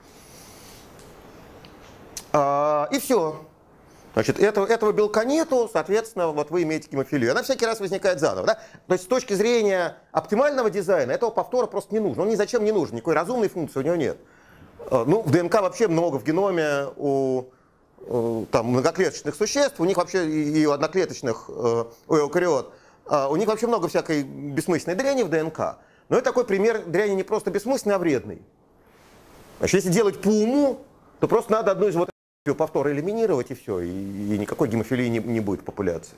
А, и все. Значит, этого, этого белка нету, соответственно, вот вы имеете гемофилию. Она всякий раз возникает заново. Да? То есть с точки зрения оптимального дизайна этого повтора просто не нужно. Он ни зачем не нужен, никакой разумной функции у него нет. Ну, в ДНК вообще много в геноме у, у там, многоклеточных существ, у них вообще и у одноклеточных, у эукариот, у них вообще много всякой бессмысленной дряни в ДНК. Но это такой пример дряни не просто бессмысленной, а вредной. Значит, если делать по уму, то просто надо одну из вот этих повторов элиминировать, и все, и, и никакой гемофилии не, не будет в популяции.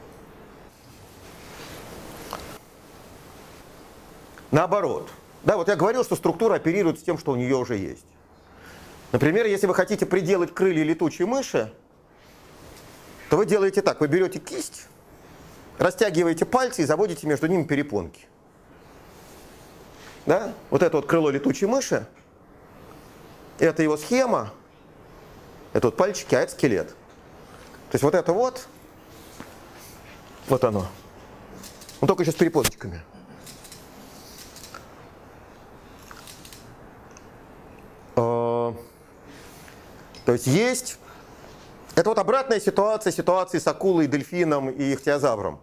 Наоборот. Да, вот я говорил, что структура оперирует с тем, что у нее уже есть. Например, если вы хотите приделать крылья летучей мыши, то вы делаете так. Вы берете кисть, растягиваете пальцы и заводите между ними перепонки. Да? Вот это вот крыло летучей мыши, это его схема, это вот пальчики, а это скелет. То есть вот это вот, вот оно. Ну только еще с перепончиками. То есть есть, это вот обратная ситуация, ситуации с акулой, дельфином и ихтиозавром.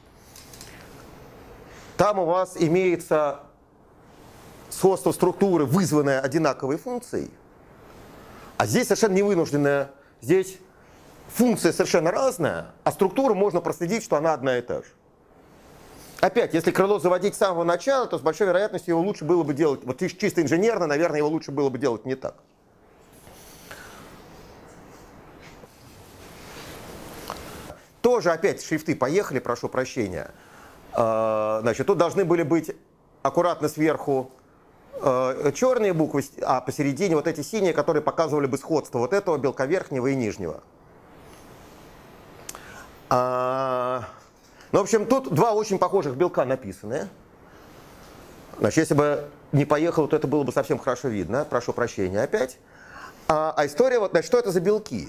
Там у вас имеется сходство структуры, вызванное одинаковой функцией, а здесь совершенно не вынужденная, здесь функция совершенно разная, а структуру можно проследить, что она одна и та же. Опять, если крыло заводить с самого начала, то с большой вероятностью его лучше было бы делать, вот чисто инженерно, наверное, его лучше было бы делать не так. Тоже опять шрифты поехали, прошу прощения. Значит, тут должны были быть аккуратно сверху черные буквы, а посередине вот эти синие, которые показывали бы сходство вот этого белка верхнего и нижнего. Ну, в общем, тут два очень похожих белка написаны. Значит, если бы не поехал, то это было бы совсем хорошо видно. Прошу прощения опять. А, а история, вот, значит, что это за белки?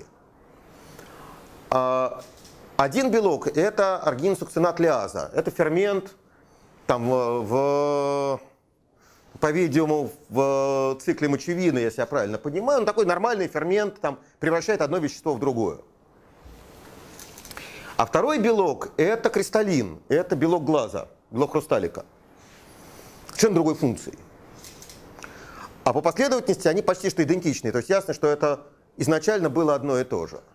Один белок – это аргиносукцинат-лиаза. Это фермент, там, в, по-видимому, в цикле мочевины, если я правильно понимаю. Он такой нормальный фермент, там, превращает одно вещество в другое. А второй белок – это кристаллин, это белок глаза, белок хрусталика. Совершенно другой функции. А по последовательности они почти что идентичны. То есть ясно, что это изначально было одно и то же.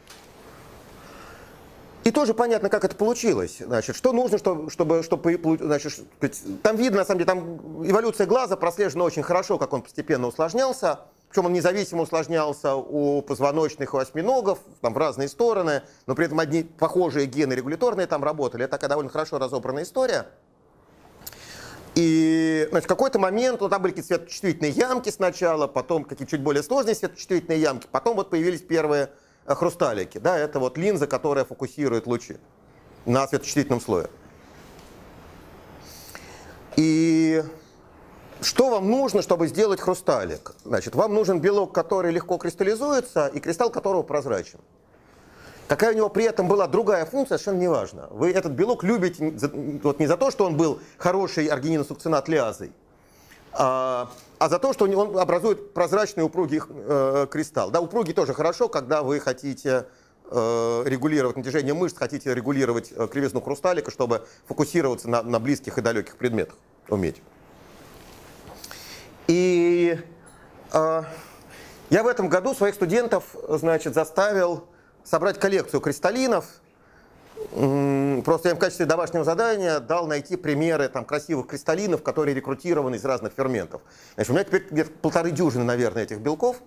И тоже понятно, как это получилось. Значит, что нужно, чтобы, чтобы, чтобы значит, там видно, на самом деле, там эволюция глаза прослежена очень хорошо, как он постепенно усложнялся. Причем он независимо усложнялся у позвоночных и осьминогов, там в разные стороны, но при этом одни похожие гены регуляторные там работали. Это такая довольно хорошо разобранная история. И значит, в какой-то момент ну, там были какие-то светочувствительные ямки сначала, потом какие-то чуть более сложные светочувствительные ямки, потом вот появились первые хрусталики. Да, это вот линза, которая фокусирует лучи на светочувствительном слое. И что вам нужно, чтобы сделать хрусталик? Значит, вам нужен белок, который легко кристаллизуется, и кристалл которого прозрачен. Какая у него при этом была другая функция, совершенно не важно. Вы этот белок любите вот не за то, что он был хороший аргининосукцинат-лиазой, а, а за то, что он образует прозрачный упругий э, кристалл. Да, упругий тоже хорошо, когда вы хотите э, регулировать натяжение мышц, хотите регулировать э, кривизну хрусталика, чтобы фокусироваться на, на близких и далеких предметах. Уметь. И э, я в этом году своих студентов, значит, заставил собрать коллекцию кристаллинов. Просто я им в качестве домашнего задания дал найти примеры там, красивых кристаллинов, которые рекрутированы из разных ферментов. Значит, у меня теперь где-то полторы дюжины, наверное, этих белков.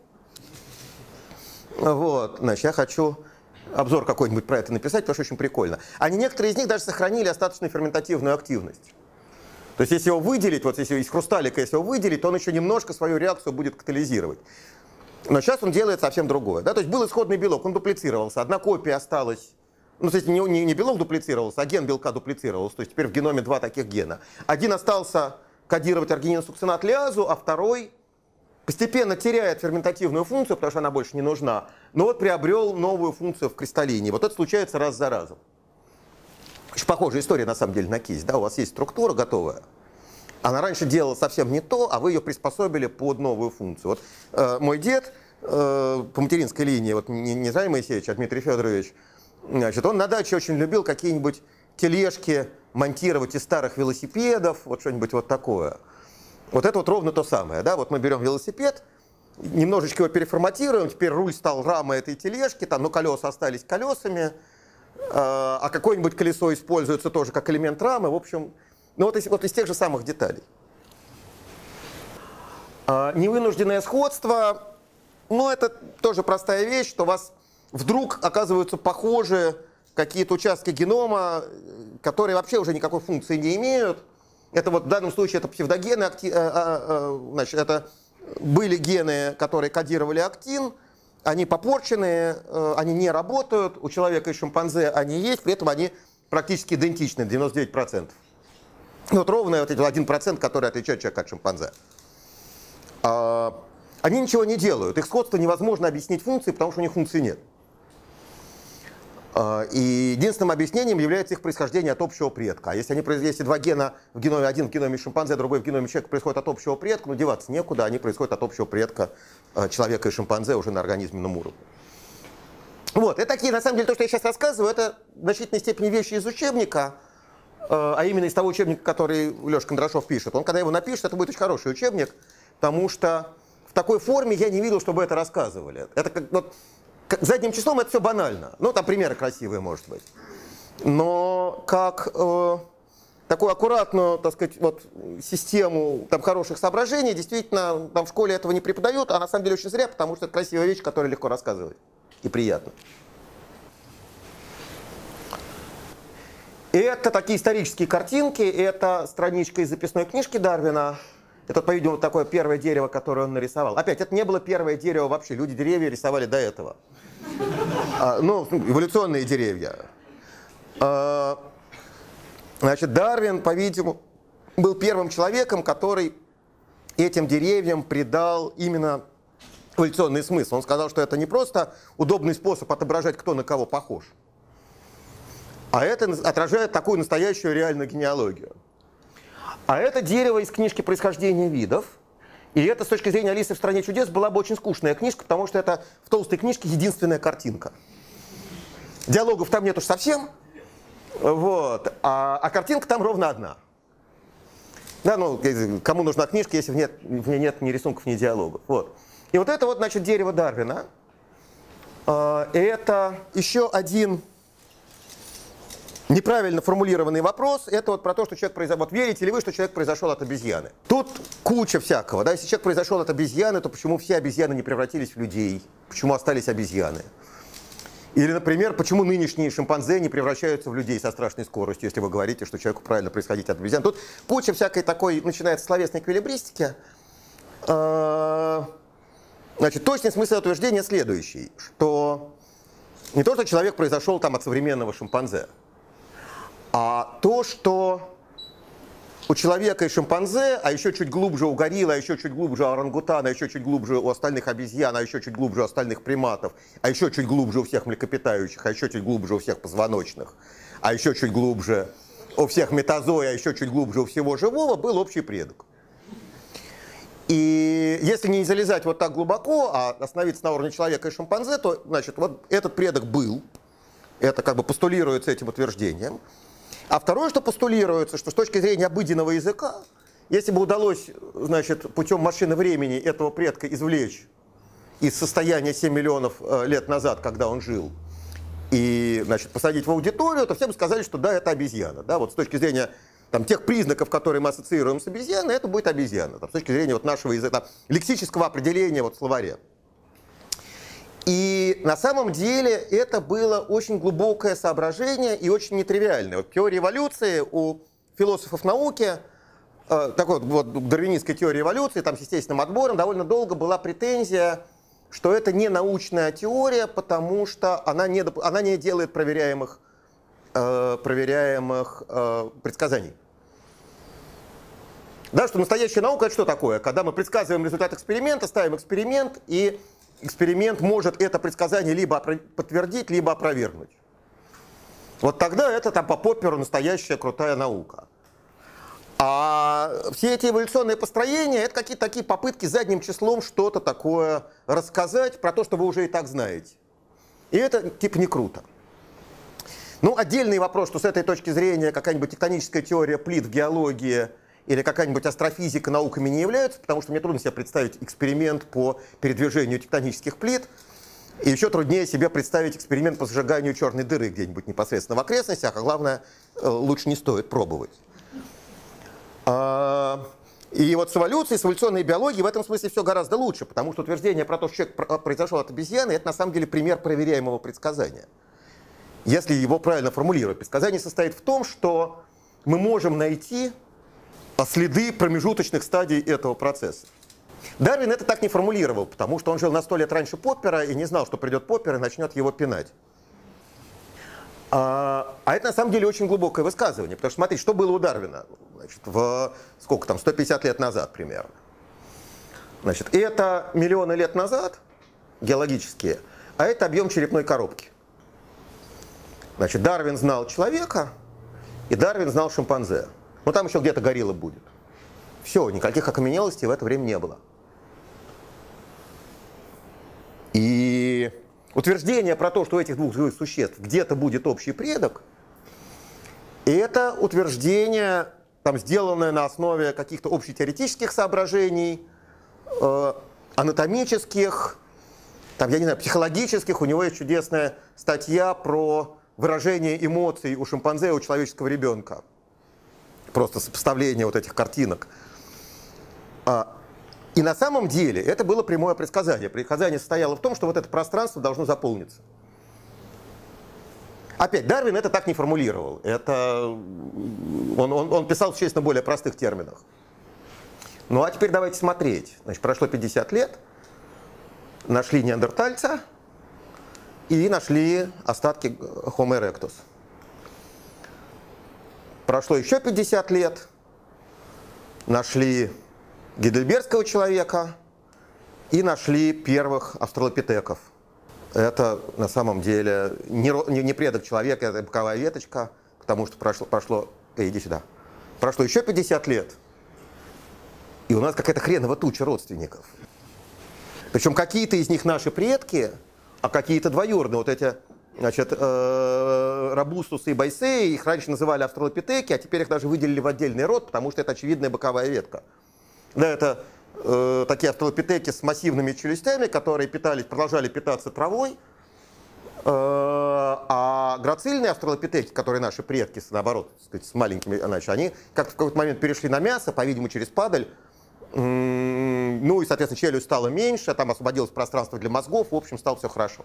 Вот, значит, я хочу обзор какой-нибудь про это написать, потому что очень прикольно. Они, некоторые из них даже сохранили остаточную ферментативную активность. То есть если его выделить, вот если из хрусталика, если его выделить, то он еще немножко свою реакцию будет катализировать. Но сейчас он делает совсем другое. Да? То есть был исходный белок, он дуплицировался, одна копия осталась. Ну, то есть не, не, не белок дуплицировался, а ген белка дуплицировался. То есть теперь в геноме два таких гена. Один остался кодировать аргининсукцинат-лиазу, а второй постепенно теряет ферментативную функцию, потому что она больше не нужна, но вот приобрел новую функцию в кристаллине. Вот это случается раз за разом. Очень похожая история, на самом деле, на кисть. Да? У вас есть структура готовая. Она раньше делала совсем не то, а вы ее приспособили под новую функцию. Вот э, мой дед э, по материнской линии, вот не, не Зай Моисеевич, а Дмитрий Федорович, значит, он на даче очень любил какие-нибудь тележки монтировать из старых велосипедов, вот что-нибудь вот такое. Вот это вот ровно то самое. Да? Вот мы берем велосипед, немножечко его переформатируем, теперь руль стал рамой этой тележки, там, но колеса остались колесами, а какое-нибудь колесо используется тоже как элемент рамы. В общем, ну вот из, вот из тех же самых деталей. А, невынужденное сходство, ну это тоже простая вещь, что у вас вдруг оказываются похожи какие-то участки генома, которые вообще уже никакой функции не имеют. Это вот в данном случае это псевдогены, акти, а, а, значит, это были гены, которые кодировали актин. Они попорчены, они не работают, у человека и шимпанзе они есть, при этом они практически идентичны, девяносто девять процентов. Вот ровно вот эти один процент, который отличает человека от шимпанзе. Они ничего не делают, их сходство невозможно объяснить функцией, потому что у них функции нет. И единственным объяснением является их происхождение от общего предка. А если, они, если два гена в геноме, один в геноме шимпанзе, другой в геноме человека происходят от общего предка, ну деваться некуда, они происходят от общего предка человека и шимпанзе уже на организменном уровне. Вот, это такие, на самом деле, то, что я сейчас рассказываю, это в значительной степени вещи из учебника, а именно из того учебника, который Леша Кондрашов пишет. Он, когда его напишет, это будет очень хороший учебник, потому что в такой форме я не видел, чтобы это рассказывали. Это как, вот, задним числом это все банально. Ну, там примеры красивые, может быть. Но как э, такую аккуратную, так сказать, вот, систему там, хороших соображений, действительно, там в школе этого не преподают, а на самом деле очень зря, потому что это красивая вещь, которую легко рассказывать. И приятно. Это такие исторические картинки, это страничка из записной книжки Дарвина. Это, по-видимому, такое первое дерево, которое он нарисовал. Опять, это не было первое дерево вообще, люди деревья рисовали до этого. А, ну, эволюционные деревья. А, значит, Дарвин, по-видимому, был первым человеком, который этим деревьям придал именно эволюционный смысл. Он сказал, что это не просто удобный способ отображать, кто на кого похож, а это отражает такую настоящую реальную генеалогию. А это дерево из книжки «Происхождение видов». И это, с точки зрения «Алисы в стране чудес», была бы очень скучная книжка, потому что это в толстой книжке единственная картинка. Диалогов там нет уж совсем, вот, а, а картинка там ровно одна. Да, ну, кому нужна книжка, если в, нет, в ней нет ни рисунков, ни диалогов. Вот. И вот это вот, значит, дерево Дарвина. Это еще один неправильно формулированный вопрос. Это вот про то, что человек произошел. Вот верите ли вы, что человек произошел от обезьяны? Тут куча всякого. Да? Если человек произошел от обезьяны, то почему все обезьяны не превратились в людей? Почему остались обезьяны? Или, например, почему нынешние шимпанзе не превращаются в людей со страшной скоростью, если вы говорите, что человеку правильно происходить от обезьян? Тут куча всякой такой, начинается словесной эквилибристики. Значит, точный смысл утверждения следующий, что не то, что человек произошел там от современного шимпанзе, а то, что у человека и шимпанзе, а еще чуть глубже у гориллы, а еще чуть глубже у орангутана, а еще чуть глубже у остальных обезьян, а еще чуть глубже у остальных приматов, а еще чуть глубже у всех млекопитающих, а еще чуть глубже у всех позвоночных, а еще чуть глубже у всех метазоя, а еще чуть глубже у всего живого, был общий предок. И если не залезать вот так глубоко, а остановиться на уровне человека и шимпанзе, то, значит, вот этот предок был. Это как бы постулируется этим утверждением. А второе, что постулируется, что с точки зрения обыденного языка, если бы удалось, значит, путем машины времени этого предка извлечь из состояния семь миллионов лет назад, когда он жил, и, значит, посадить в аудиторию, то все бы сказали, что да, это обезьяна. Да, вот с точки зрения там, тех признаков, которые мы ассоциируем с обезьяной, это будет обезьяна. Там, с точки зрения вот, нашего языка, там, лексического определения вот, в словаре. И на самом деле это было очень глубокое соображение и очень нетривиальное. Вот в теории эволюции у философов науки э, такой вот дарвинистской теории эволюции, там с естественным отбором, довольно долго была претензия, что это не научная теория, потому что она не, она не делает проверяемых, э, проверяемых э, предсказаний. Да, что настоящая наука — это что такое? Когда мы предсказываем результат эксперимента, ставим эксперимент, и эксперимент может это предсказание либо подтвердить, либо опровергнуть. Вот тогда это там по Попперу настоящая крутая наука. А все эти эволюционные построения — это какие-то такие попытки задним числом что-то такое рассказать про то, что вы уже и так знаете. И это типа не круто. Ну, отдельный вопрос, что с этой точки зрения какая-нибудь тектоническая теория плит в геологии или какая-нибудь астрофизика науками не являются, потому что мне трудно себе представить эксперимент по передвижению тектонических плит. И еще труднее себе представить эксперимент по сжиганию черной дыры где-нибудь непосредственно в окрестностях, а главное, лучше не стоит пробовать. И вот с эволюцией, с эволюционной биологией в этом смысле все гораздо лучше, потому что утверждение про то, что человек произошел от обезьяны, это на самом деле пример проверяемого предсказания. Если его правильно формулировать. Предсказание состоит в том, что мы можем найти следы промежуточных стадий этого процесса. Дарвин это так не формулировал, потому что он жил на сто лет раньше Поппера и не знал, что придет Поппер и начнет его пинать. А, а это на самом деле очень глубокое высказывание, потому что смотрите, что было у Дарвина, значит, в сколько там, сто пятьдесят лет назад примерно. Значит, это миллионы лет назад, геологические, а это объем черепной коробки. Значит, Дарвин знал человека, и Дарвин знал шимпанзе. Ну там еще где-то горилла будет. Все, никаких окаменелостей в это время не было. И утверждение про то, что у этих двух живых существ где-то будет общий предок, это утверждение, там, сделанное на основе каких-то общетеоретических соображений, э, анатомических, там, я не знаю, психологических. У него есть чудесная статья про выражение эмоций у шимпанзе и у человеческого ребенка. Просто сопоставление вот этих картинок. И на самом деле это было прямое предсказание. Предсказание состояло в том, что вот это пространство должно заполниться. Опять, Дарвин это так не формулировал. Это... Он, он, он писал в существенно более простых терминах. Ну а теперь давайте смотреть. Значит, прошло пятьдесят лет, нашли неандертальца и нашли остатки Homo erectus. Прошло еще пятьдесят лет, нашли гейдельбергского человека и нашли первых австралопитеков. Это на самом деле не, не предок человека, это боковая веточка, потому что прошло, прошло э, иди сюда, прошло еще пятьдесят лет, и у нас какая-то хреновая туча родственников. Причем какие-то из них наши предки, а какие-то двоюродные. Вот эти, значит, э, робустусы и байсеи, их раньше называли австралопитеки, а теперь их даже выделили в отдельный род, потому что это очевидная боковая ветка. Да, это э, такие австралопитеки с массивными челюстями, которые питались, продолжали питаться травой. Э, а грацильные австралопитеки, которые наши предки, наоборот, так сказать, с маленькими, значит, они как-то в какой-то момент перешли на мясо, по-видимому, через падаль. Ну и, соответственно, челюсть стала меньше, там освободилось пространство для мозгов, в общем, стало все хорошо.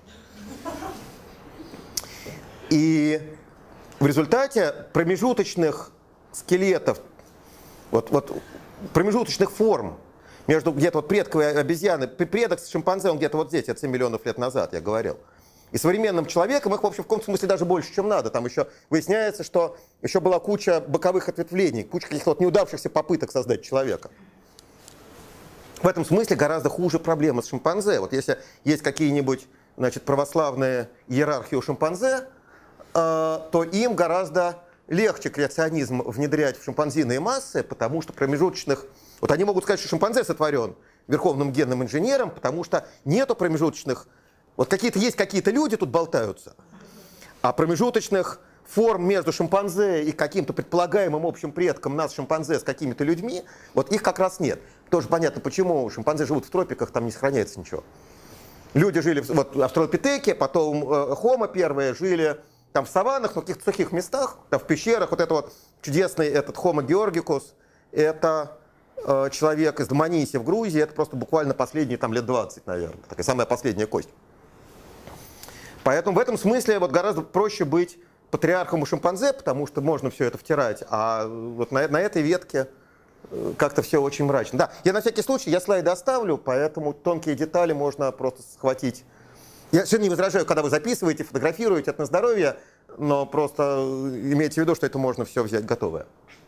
И в результате промежуточных скелетов, вот, вот, промежуточных форм между где-то вот предковой обезьяны, предок с шимпанзе, он где-то вот здесь, от семь миллионов лет назад, я говорил. И современным человеком их, в общем, в каком-то смысле даже больше, чем надо. Там еще выясняется, что еще была куча боковых ответвлений, куча каких-то вот неудавшихся попыток создать человека. В этом смысле гораздо хуже проблема с шимпанзе. Вот если есть какие-нибудь, значит, православные иерархии у шимпанзе, э, то им гораздо легче креационизм внедрять в шимпанзиные массы, потому что промежуточных... Вот они могут сказать, что шимпанзе сотворен верховным генным инженером, потому что нету промежуточных... Вот какие-то есть какие-то люди тут болтаются, а промежуточных форм между шимпанзе и каким-то предполагаемым общим предком нас, шимпанзе, с какими-то людьми, вот их как раз нет. Тоже понятно, почему шимпанзе живут в тропиках, там не сохраняется ничего. Люди жили, вот австралопитеки, потом э, хомо первые жили там в саваннах, в каких-то сухих местах, там в пещерах. Вот это вот чудесный этот Homo georgicus, это э, человек из Дманиси в Грузии, это просто буквально последние там лет двадцать, наверное, такая самая последняя кость. Поэтому в этом смысле вот гораздо проще быть патриархом у шимпанзе, потому что можно все это втирать, а вот на, на этой ветке как-то все очень мрачно. Да, я на всякий случай, я слайды оставлю, поэтому тонкие детали можно просто схватить. Я все не возражаю, когда вы записываете, фотографируете, это на здоровье, но просто имейте в виду, что это можно все взять готовое.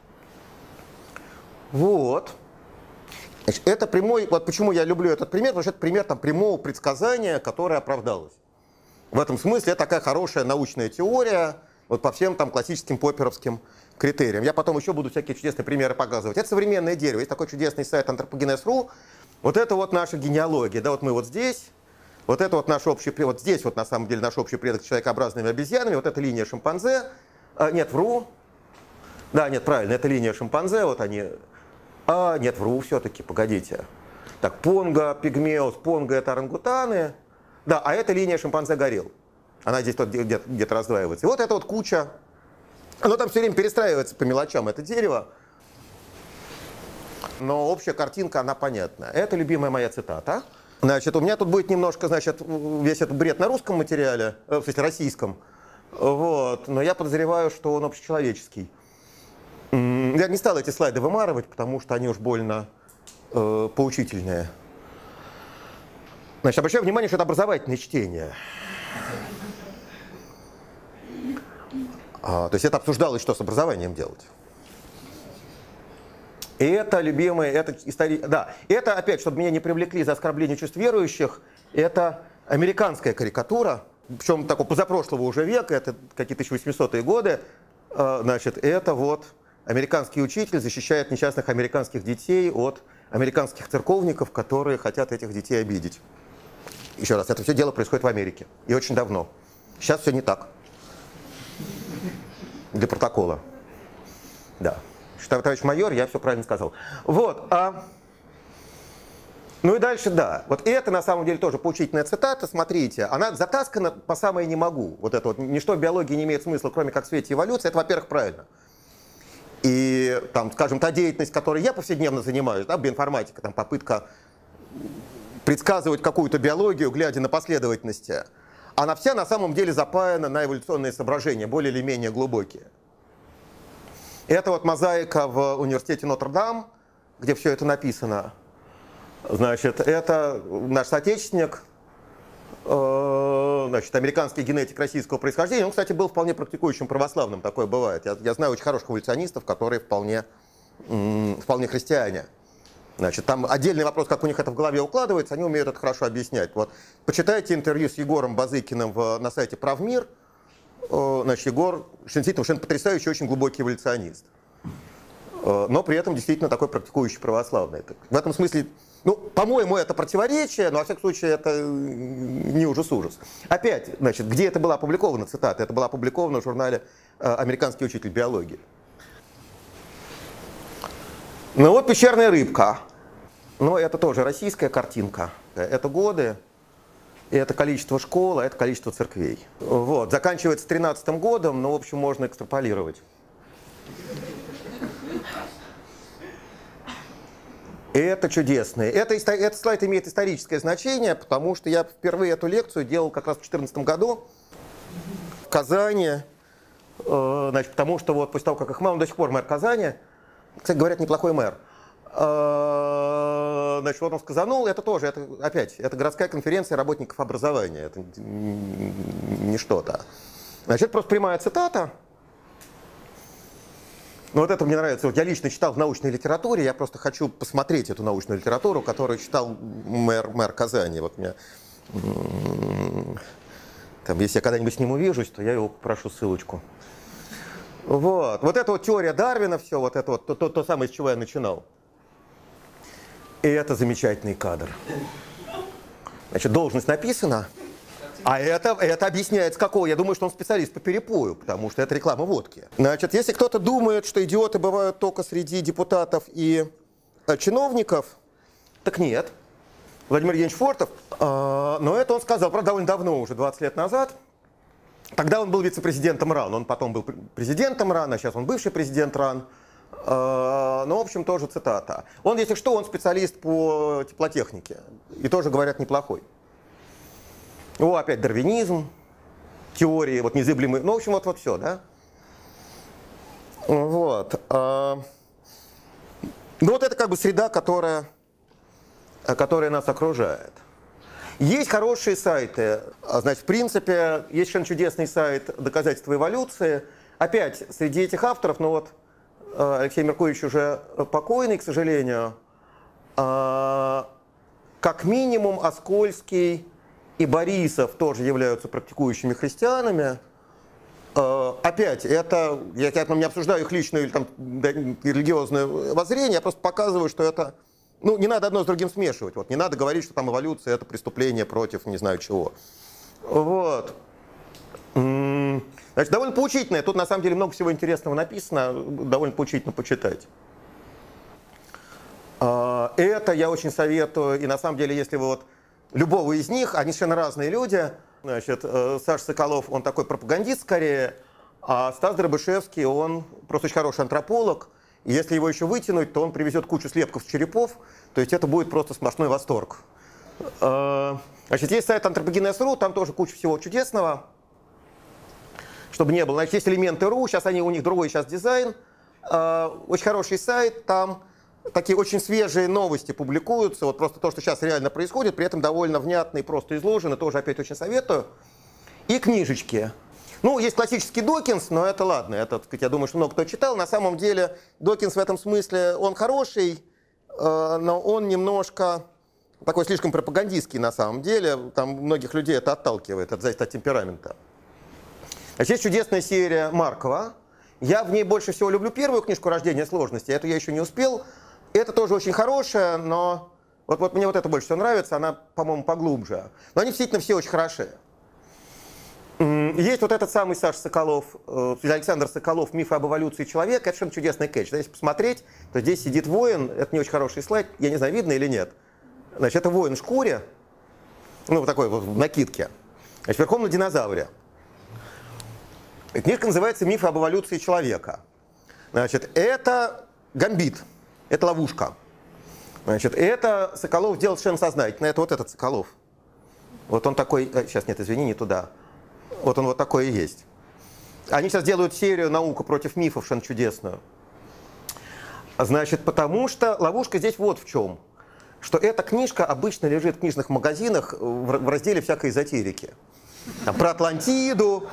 Вот. Значит, это прямой, вот почему я люблю этот пример, потому что это пример там, прямого предсказания, которое оправдалось. В этом смысле это такая хорошая научная теория, вот по всем там классическим попперовским критериям. Я потом еще буду всякие чудесные примеры показывать. Это современное дерево. Есть такой чудесный сайт антропогенез точка ру. Вот это вот наша генеалогия. Да, вот мы вот здесь. Вот это вот наш общий предок. Вот здесь вот на самом деле наш общий предок с человекообразными обезьянами. Вот эта линия шимпанзе. А, нет, вру. Да, нет, правильно, это линия шимпанзе. Вот они. А, нет, вру все-таки, погодите. Так, понго, пигмеус, понго это орангутаны. Да, а это линия шимпанзе-горилл. Она здесь где-то, где-то раздваивается. И вот это вот куча. Оно там все время перестраивается по мелочам, это дерево. Но общая картинка, она понятна. Это любимая моя цитата. Значит, у меня тут будет немножко, значит, весь этот бред на русском материале, в смысле российском. Вот. Но я подозреваю, что он общечеловеческий. Я не стал эти слайды вымарывать, потому что они уж больно э, поучительные. Значит, обращаю внимание, что это образовательное чтение. А, то есть это обсуждалось, что с образованием делать. И это любимые, это истори... да, это опять, чтобы меня не привлекли за оскорбление чувств верующих, это американская карикатура, причем такого позапрошлого уже века, это какие-то тысяча восьмисотые годы, значит, это вот американский учитель защищает несчастных американских детей от американских церковников, которые хотят этих детей обидеть. Еще раз, это все дело происходит в Америке, и очень давно. Сейчас все не так. Для протокола. Да. Товарищ майор, я все правильно сказал. Вот. А... Ну и дальше, да. Вот и это на самом деле тоже поучительная цитата. Смотрите, она затаскана по самое не могу. Вот это вот, ничто в биологии не имеет смысла, кроме как в свете эволюции. Это, во-первых, правильно. И, там, скажем, та деятельность, которой я повседневно занимаюсь, да, биоинформатика, там, попытка предсказывать какую-то биологию, глядя на последовательности, она вся на самом деле запаяна на эволюционные соображения, более или менее глубокие. Это вот мозаика в университете Нотр-Дам, где все это написано. Значит, это наш соотечественник, э, значит, американский генетик российского происхождения. Он, кстати, был вполне практикующим православным, такое бывает. Я, я знаю очень хороших эволюционистов, которые вполне, м, вполне христиане. Значит, там отдельный вопрос, как у них это в голове укладывается, они умеют это хорошо объяснять. Вот, почитайте интервью с Егором Базыкиным в, на сайте Правмир. Значит, Егор совершенно потрясающий, очень глубокий эволюционист. Но при этом действительно такой практикующий православный. В этом смысле, ну, по-моему, это противоречие, но, во всяком случае, это не ужас-ужас. Опять, значит, где это была опубликована цитата? Это была опубликована в журнале «Американский учитель биологии». Ну вот «Пещерная рыбка». Ну, это тоже российская картинка. Это годы. И это количество школ, а это количество церквей. Вот. Заканчивается тринадцатым годом, но, в общем, можно экстраполировать. И это чудесно. Это, этот слайд имеет историческое значение, потому что я впервые эту лекцию делал как раз в две тысячи четырнадцатом году в Казани. Э, значит, потому что вот после того, как их мало, он до сих пор мэр Казани. Кстати, говорят, неплохой мэр. Значит, вот он сказанул, это тоже, это опять, это городская конференция работников образования, это не что-то. Значит, просто прямая цитата. Ну, вот это мне нравится. Вот я лично читал в научной литературе, я просто хочу посмотреть эту научную литературу, которую читал мэр, мэр Казани. Вот меня, там, если я когда-нибудь с ним увижусь, то я его попрошу ссылочку. Вот, вот это вот теория Дарвина, все, вот это вот то, то, то самое, с чего я начинал. И это замечательный кадр. Значит, должность написана, а это, это объясняет с какого. Я думаю, что он специалист по перепою, потому что это реклама водки. Значит, если кто-то думает, что идиоты бывают только среди депутатов и э, чиновников, так нет. Владимир Евгеньевич Фортов, э, но это он сказал, правда, довольно давно, уже двадцать лет назад. Тогда он был вице-президентом РАН, он потом был президентом РАН, а сейчас он бывший президент РАН. Ну, в общем, тоже цитата. Он, если что, он специалист по теплотехнике. И тоже, говорят, неплохой. О, опять дарвинизм, теории, вот незыблемые. Ну, в общем, вот, вот все, да? Вот. Ну вот это как бы среда, которая, которая нас окружает. Есть хорошие сайты. Значит, в принципе, есть совершенно чудесный сайт «Доказательства эволюции». Опять, среди этих авторов, ну вот Алексей Меркулович уже покойный, к сожалению, как минимум Оскольский и Борисов тоже являются практикующими христианами. Опять, это, я, я там не обсуждаю их личное или там, религиозное воззрение, я просто показываю, что это, ну, не надо одно с другим смешивать. Вот, не надо говорить, что там эволюция – это преступление против не знаю чего. Вот. Значит, довольно поучительное. Тут на самом деле много всего интересного написано, довольно поучительно почитать. Это я очень советую, и на самом деле, если вы вот любого из них, они совершенно разные люди. Значит, Саша Соколов, он такой пропагандист скорее, а Стас Дробышевский, он просто очень хороший антрополог. И если его еще вытянуть, то он привезет кучу слепков с черепов, то есть это будет просто сплошной восторг. Значит, есть сайт антропогенез точка ру, там тоже куча всего чудесного, чтобы не было. Значит, есть элементы точка ру, сейчас они, у них другой сейчас дизайн. Очень хороший сайт, там такие очень свежие новости публикуются, вот просто то, что сейчас реально происходит, при этом довольно внятно и просто изложено, тоже опять очень советую. И книжечки. Ну, есть классический Докинс, но это ладно, это, так сказать, я думаю, что много кто читал. На самом деле Докинс в этом смысле, он хороший, но он немножко такой слишком пропагандистский на самом деле. Там многих людей это отталкивает, это зависит от темперамента. Значит, есть чудесная серия Маркова. Я в ней больше всего люблю первую книжку «Рождение сложности», эту я еще не успел. Это тоже очень хорошая, но вот, вот мне вот это больше всего нравится, она, по-моему, поглубже. Но они действительно все очень хорошие. Есть вот этот самый Саша Соколов, Александр Соколов, «Мифы об эволюции человека». Это совершенно чудесный кэтч. Если посмотреть, то здесь сидит воин, это не очень хороший слайд, я не знаю, видно или нет. Значит, это воин в шкуре, ну, вот такой вот в накидке, значит, верхом на динозавре. Книжка называется «Мифы об эволюции человека». Значит, это гамбит. Это ловушка. Значит, это Соколов сделал совершенно сознательно. Это вот этот Соколов. Вот он такой... Сейчас, нет, извини, не туда. Вот он вот такой и есть. Они сейчас делают серию «Наука против мифов» совершенно чудесную. Значит, потому что ловушка здесь вот в чем. Что эта книжка обычно лежит в книжных магазинах в разделе всякой эзотерики. Там, про Атлантиду.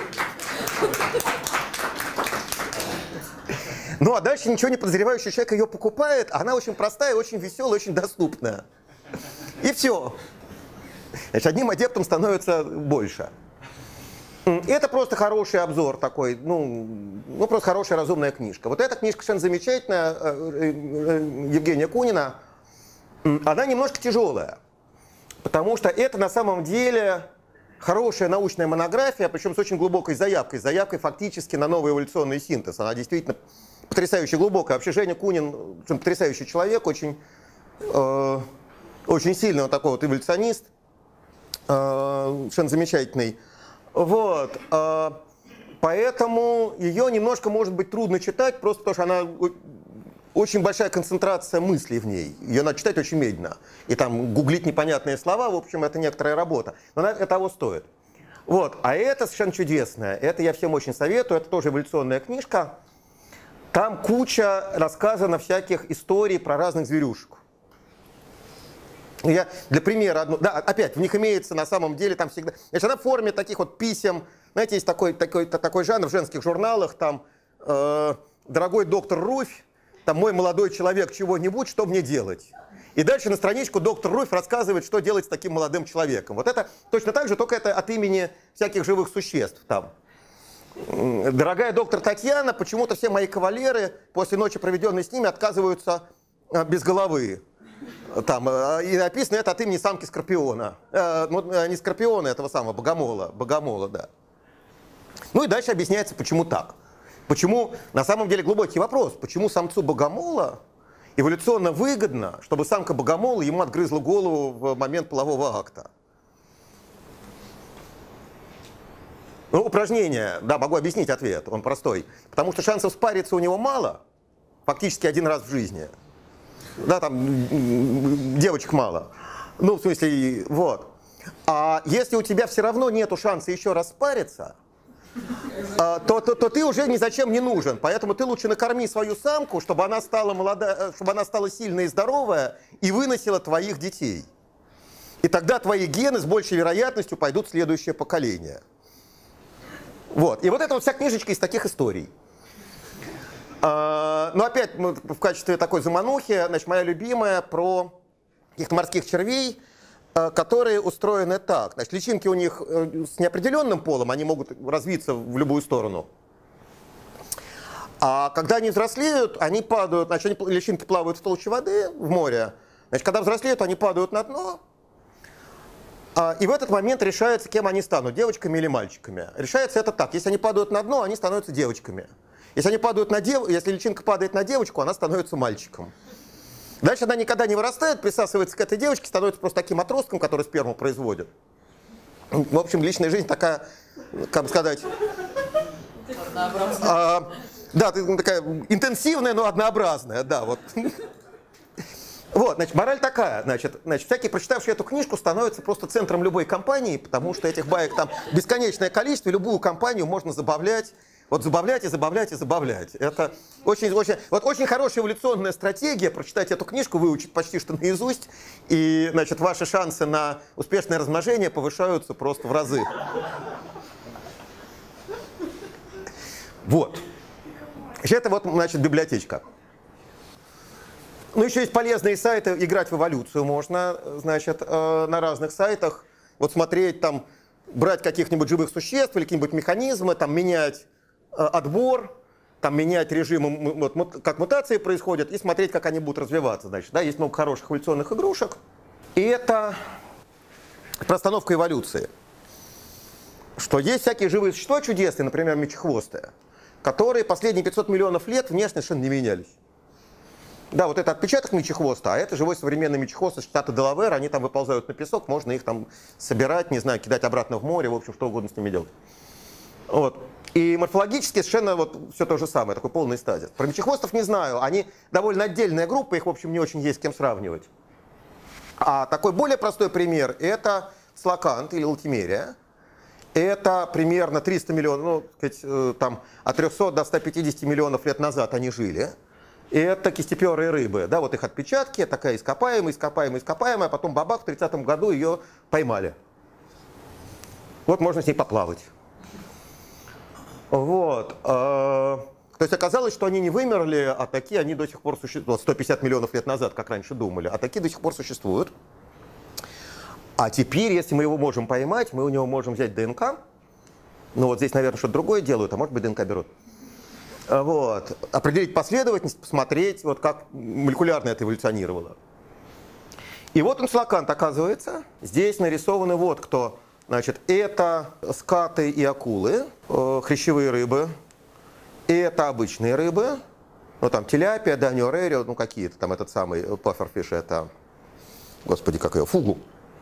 Ну, а дальше ничего не подозревающий человек ее покупает, а она очень простая, очень веселая, очень доступная. И все. Значит, одним адептом становится больше. Это просто хороший обзор такой, ну, ну, просто хорошая разумная книжка. Вот эта книжка совершенно замечательная, Евгения Кунина, она немножко тяжелая, потому что это на самом деле хорошая научная монография, причем с очень глубокой заявкой, заявкой фактически на новый эволюционный синтез. Она действительно потрясающе глубокая. Вообще Женя Кунин потрясающий человек, очень, э, очень сильный он такой вот эволюционист, э, совершенно замечательный. Вот, э, поэтому ее немножко может быть трудно читать, просто потому что она очень большая концентрация мыслей в ней. Ее надо читать очень медленно. И там гуглить непонятные слова, в общем, это некоторая работа. Но она того стоит. Вот, а это совершенно чудесное. Это я всем очень советую. Это тоже эволюционная книжка. Там куча рассказано всяких историй про разных зверюшек. Я для примера одну... Да, опять, в них имеется на самом деле там всегда... Значит, она в форме таких вот писем. Знаете, есть такой, такой, такой жанр в женских журналах. Там, э, дорогой доктор Руфь, там, мой молодой человек, чего-нибудь, что мне делать? И дальше на страничку доктор Руфь рассказывает, что делать с таким молодым человеком. Вот это точно так же, только это от имени всяких живых существ там. Дорогая доктор Татьяна, почему-то все мои кавалеры после ночи, проведенной с ними, отказываются без головы. Там, и написано это от имени самки Скорпиона. Ну, не Скорпиона, этого самого, Богомола. Богомола, да. Ну и дальше объясняется, почему так. Почему, на самом деле, глубокий вопрос, почему самцу Богомола эволюционно выгодно, чтобы самка Богомола ему отгрызла голову в момент полового акта. Ну, упражнение, да, могу объяснить ответ, он простой. Потому что шансов спариться у него мало, фактически один раз в жизни. Да, там девочек мало. Ну, в смысле, вот. А если у тебя все равно нету шанса еще раз спариться, то, то, то ты уже ни зачем не нужен. Поэтому ты лучше накорми свою самку, чтобы она стала молодая, чтобы она стала сильная и здоровая и выносила твоих детей. И тогда твои гены с большей вероятностью пойдут в следующее поколение. Вот. И вот это вот вся книжечка из таких историй. А, но опять в качестве такой заманухи, значит, моя любимая про каких-то морских червей, которые устроены так. Значит, личинки у них с неопределенным полом, они могут развиться в любую сторону. А когда они взрослеют, они падают, значит, они, личинки плавают в толще воды, в море. Значит, когда взрослеют, они падают на дно. А, и в этот момент решается, кем они станут, девочками или мальчиками. Решается это так. Если они падают на дно, они становятся девочками. Если, они падают на дев... Если личинка падает на девочку, она становится мальчиком. Дальше она никогда не вырастает, присасывается к этой девочке, становится просто таким отростком, который сперму производит. В общем, личная жизнь такая, как бы сказать... А, да, такая интенсивная, но однообразная, да, вот. Вот, значит, мораль такая, значит, значит, всякий, прочитавший эту книжку, становится просто центром любой компании, потому что этих баек там бесконечное количество, и любую компанию можно забавлять. Вот забавлять и забавлять и забавлять. Это очень, очень, вот очень хорошая эволюционная стратегия, прочитать эту книжку, выучить почти что наизусть, и, значит, ваши шансы на успешное размножение повышаются просто в разы. Вот. Это вот, значит, библиотечка. Ну, еще есть полезные сайты, играть в эволюцию можно, значит, на разных сайтах. Вот смотреть там, брать каких-нибудь живых существ или какие-нибудь механизмы, там, менять отбор, там, менять режим, вот, как мутации происходят, и смотреть, как они будут развиваться. Значит, да, есть много хороших эволюционных игрушек. И это простановка эволюции. Что есть всякие живые существа чудесные, например, мечехвостые, которые последние пятьсот миллионов лет внешне совершенно не менялись. Да, вот это отпечаток мечехвоста, а это живой современный мечехвост из штата Делавэр, они там выползают на песок, можно их там собирать, не знаю, кидать обратно в море, в общем, что угодно с ними делать. Вот. И морфологически совершенно вот все то же самое, такой полный стазис. Про мечехвостов не знаю, они довольно отдельная группа, их, в общем, не очень есть с кем сравнивать. А такой более простой пример – это слакант или латимерия. Это примерно триста миллионов, ну, сказать, там, от трёхсот до ста пятидесяти миллионов лет назад они жили. И это кистеперые рыбы, да, вот их отпечатки, такая ископаемая, ископаемая, ископаемая, а потом бабах, в тридцатом году ее поймали. Вот можно с ней поплавать. Вот. То есть оказалось, что они не вымерли, а такие они до сих пор существуют, сто пятьдесят миллионов лет назад, как раньше думали, а такие до сих пор существуют. А теперь, если мы его можем поймать, мы у него можем взять ДНК. Ну вот здесь, наверное, что-то другое делают, а может быть ДНК берут. Вот. Определить последовательность, посмотреть, вот как молекулярно это эволюционировало. И вот он слакант, оказывается. Здесь нарисованы вот кто. Значит, это скаты и акулы, э, хрящевые рыбы. И это обычные рыбы. Ну там теляпия, даниорерио, ну какие-то там этот самый пафферфиш, это, господи, как ее, фугу.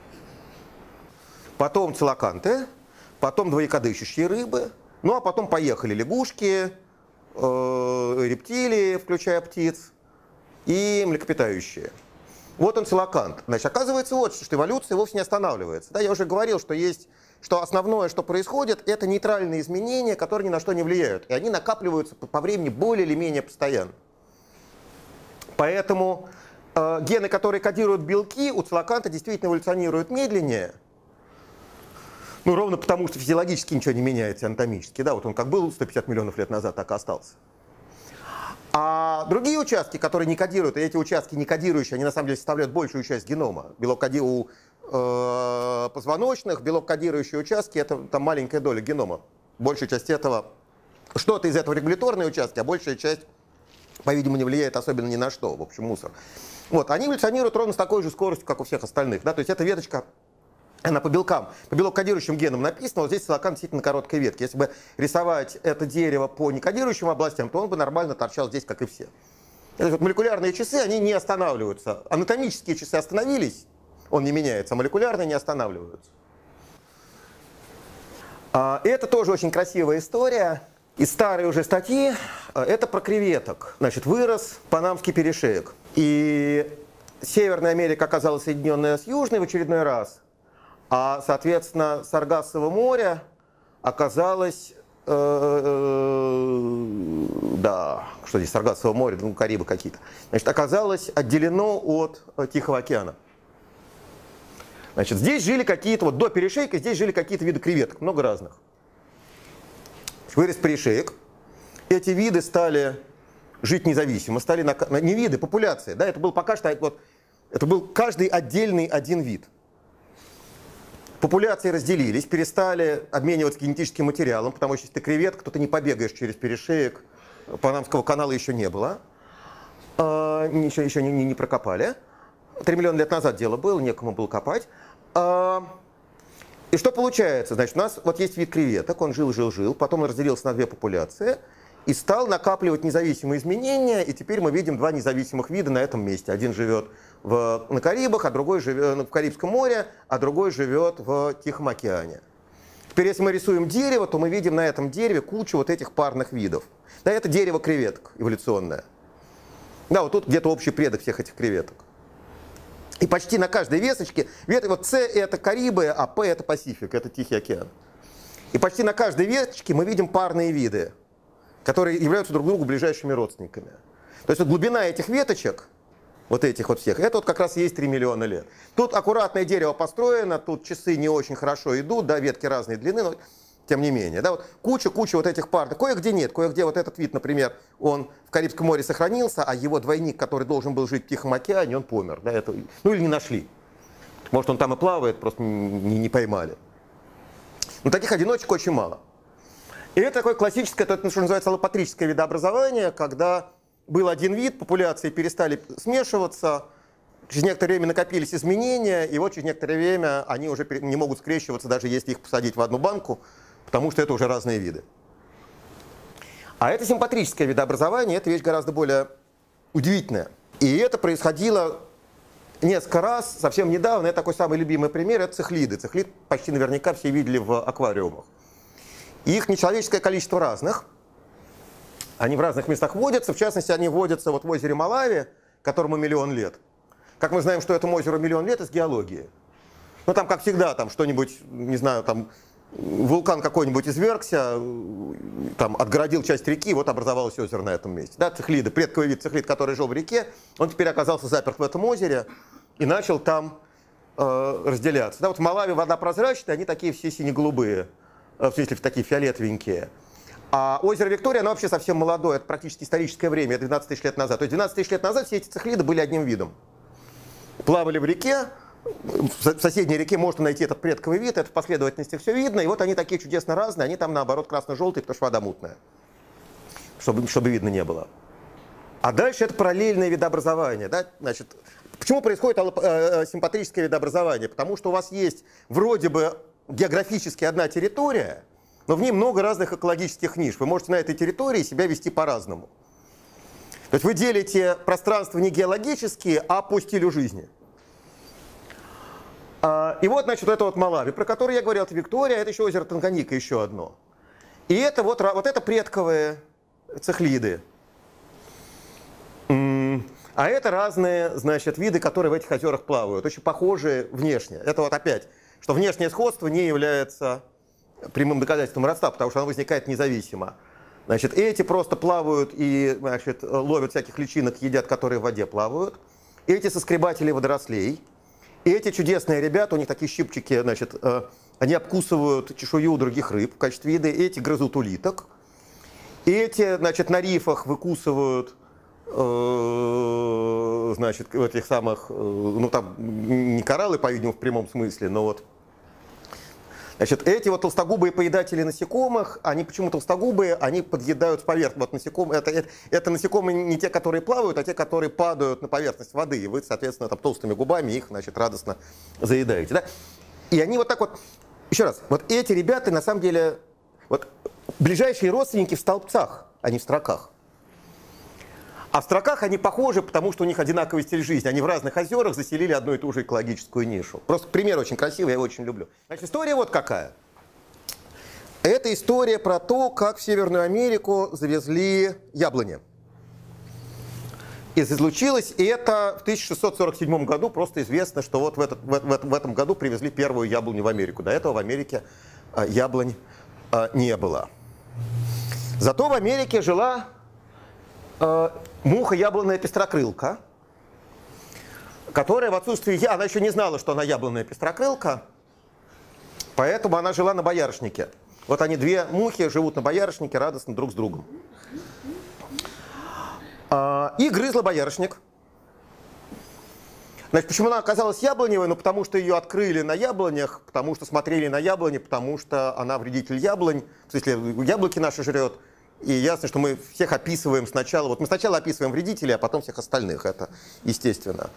Потом целоканты, потом двоекодыщущие рыбы. Ну а потом поехали лягушки, рептилии, включая птиц, и млекопитающие. Вот он целокант. Значит, оказывается, вот, что эволюция вовсе не останавливается. Да, я уже говорил, что есть, что основное, что происходит, это нейтральные изменения, которые ни на что не влияют. И они накапливаются по, по времени более или менее постоянно. Поэтому э, гены, которые кодируют белки, у целоканта действительно эволюционируют медленнее. Ну, ровно потому, что физиологически ничего не меняется, анатомически. Да, вот он как был сто пятьдесят миллионов лет назад, так и остался. А другие участки, которые не кодируют, и эти участки не кодирующие, они на самом деле составляют большую часть генома. Белок коди... у э, позвоночных, белок кодирующие участки, это там маленькая доля генома. Большая часть этого, что-то из этого регуляторные участки, а большая часть, по-видимому, не влияет особенно ни на что, в общем, мусор. Вот, они эволюционируют ровно с такой же скоростью, как у всех остальных. Да? То есть эта веточка, она по белкам, по белок-кодирующим генам написана, вот здесь целокант действительно на короткой ветке. Если бы рисовать это дерево по некодирующим областям, то он бы нормально торчал здесь, как и все. Это вот молекулярные часы, они не останавливаются. Анатомические часы остановились, он не меняется, а молекулярные не останавливаются. И это тоже очень красивая история. Из старой уже статьи, это про креветок. Значит, вырос панамский перешеек. И Северная Америка оказалась соединенная с Южной в очередной раз. А, соответственно, Саргассово море оказалось да, что здесь, Саргассово море, ну, Карибы какие-то, значит, оказалось отделено от Тихого океана. Значит, здесь жили какие-то, вот до перешейка здесь жили какие-то виды креветок, много разных. Вырос перешеек, эти виды стали жить независимо, стали на, не виды, популяции, да, это был пока что, вот, это был каждый отдельный один вид. Популяции разделились, перестали обмениваться генетическим материалом, потому что если ты креветка, то ты не побегаешь через перешеек, Панамского канала еще не было, а, еще, еще не, не, не прокопали. Три миллиона лет назад дело было, некому было копать. А, и что получается? Значит, у нас вот есть вид креветок, он жил-жил-жил, потом он разделился на две популяции и стал накапливать независимые изменения, и теперь мы видим два независимых вида на этом месте. Один живет в, на Карибах, а другой живет в Карибском море, а другой живет в Тихом океане. Теперь, если мы рисуем дерево, то мы видим на этом дереве кучу вот этих парных видов. Да, это дерево креветок эволюционное. Да, вот тут где-то общий предок всех этих креветок. И почти на каждой весочке, вот С это Карибы, а П это Пасифик, это Тихий океан. И почти на каждой веточке мы видим парные виды, которые являются друг другу ближайшими родственниками. То есть вот глубина этих веточек, вот этих вот всех, это вот как раз и есть три миллиона лет. Тут аккуратное дерево построено, тут часы не очень хорошо идут, да, ветки разной длины, но тем не менее. Да, вот куча-куча вот этих пар. Кое-где нет, кое-где вот этот вид, например, он в Карибском море сохранился, а его двойник, который должен был жить в Тихом океане, он помер. Да, это, ну или не нашли. Может, он там и плавает, просто не, не поймали. Но таких одиночек очень мало. И это такое классическое, это, что называется, аллопатрическое видообразование, когда был один вид, популяции перестали смешиваться, через некоторое время накопились изменения, и вот через некоторое время они уже не могут скрещиваться, даже если их посадить в одну банку, потому что это уже разные виды. А это симпатрическое видообразование, это вещь гораздо более удивительная. И это происходило несколько раз, совсем недавно. Это такой самый любимый пример, это цихлиды. Цихлид почти наверняка все видели в аквариумах. Их нечеловеческое количество разных. Они в разных местах водятся. В частности, они водятся вот в озере Малави, которому миллион лет. Как мы знаем, что этому озеру миллион лет из геологии. Ну там, как всегда, там что-нибудь, не знаю, там вулкан какой-нибудь извергся, там отгородил часть реки, вот образовалось озеро на этом месте. Да, цихлиды, предковый вид цихлид, который жил в реке, он теперь оказался заперт в этом озере и начал там э, разделяться. Да, вот в Малави вода прозрачная, они такие все сине-голубые, в смысле такие фиолетовенькие. А озеро Виктория, оно вообще совсем молодое, это практически историческое время, это двенадцать тысяч лет назад. То есть двенадцать тысяч лет назад все эти цихлиды были одним видом. Плавали в реке, в соседней реке можно найти этот предковый вид, это в последовательности все видно, и вот они такие чудесно разные, они там наоборот красно-желтые, потому что вода мутная, чтобы, чтобы видно не было. А дальше это параллельное видообразование. Да? Значит, почему происходит симпатрическое видообразование? Потому что у вас есть вроде бы географически одна территория, но в ней много разных экологических ниш. Вы можете на этой территории себя вести по-разному. То есть вы делите пространство не геологические, а по стилю жизни. И вот, значит, это вот Малави, про который я говорил, это Виктория, это еще озеро Танганьика, еще одно. И это вот, вот это предковые цихлиды. А это разные, значит, виды, которые в этих озерах плавают, очень похожие внешне. Это вот опять, что внешнее сходство не является прямым доказательством родства, потому что оно возникает независимо. Значит, эти просто плавают и, значит, ловят всяких личинок, едят, которые в воде плавают. Эти соскребатели водорослей. И эти чудесные ребята, у них такие щипчики, значит, э, они обкусывают чешую у других рыб в качестве еды. Эти грызут улиток. Эти, значит, на рифах выкусывают, э, значит, этих самых, э, ну там не кораллы, по-видимому, в прямом смысле, но вот. Значит, эти вот толстогубые поедатели насекомых, они почему толстогубые, они подъедают с поверхности. Вот насекомые, это, это, это насекомые не те, которые плавают, а те, которые падают на поверхность воды. И вы, соответственно, там толстыми губами их, значит, радостно заедаете. Да? И они вот так вот, еще раз, вот эти ребята на самом деле, вот ближайшие родственники в столбцах, а не в строках. А в строках они похожи, потому что у них одинаковый стиль жизни. Они в разных озерах заселили одну и ту же экологическую нишу. Просто пример очень красивый, я его очень люблю. Значит, история вот какая. Это история про то, как в Северную Америку завезли яблони. И случилось это в тысяча шестьсот сорок седьмом году. Просто известно, что вот в, этот, в, в, в этом году привезли первую яблоню в Америку. До этого в Америке яблонь не было. Зато в Америке жила э, муха яблонная пестрокрылка, которая в отсутствии... Она еще не знала, что она яблонная пестрокрылка, поэтому она жила на боярышнике. Вот они, две мухи, живут на боярышнике радостно друг с другом. Э, и грызла боярышник. Значит, почему она оказалась яблоневой? Ну, потому что ее открыли на яблонях, потому что смотрели на яблони, потому что она вредитель яблонь. В смысле, яблоки наши жрет. И ясно, что мы всех описываем сначала. Вот мы сначала описываем вредителей, а потом всех остальных. Это естественно.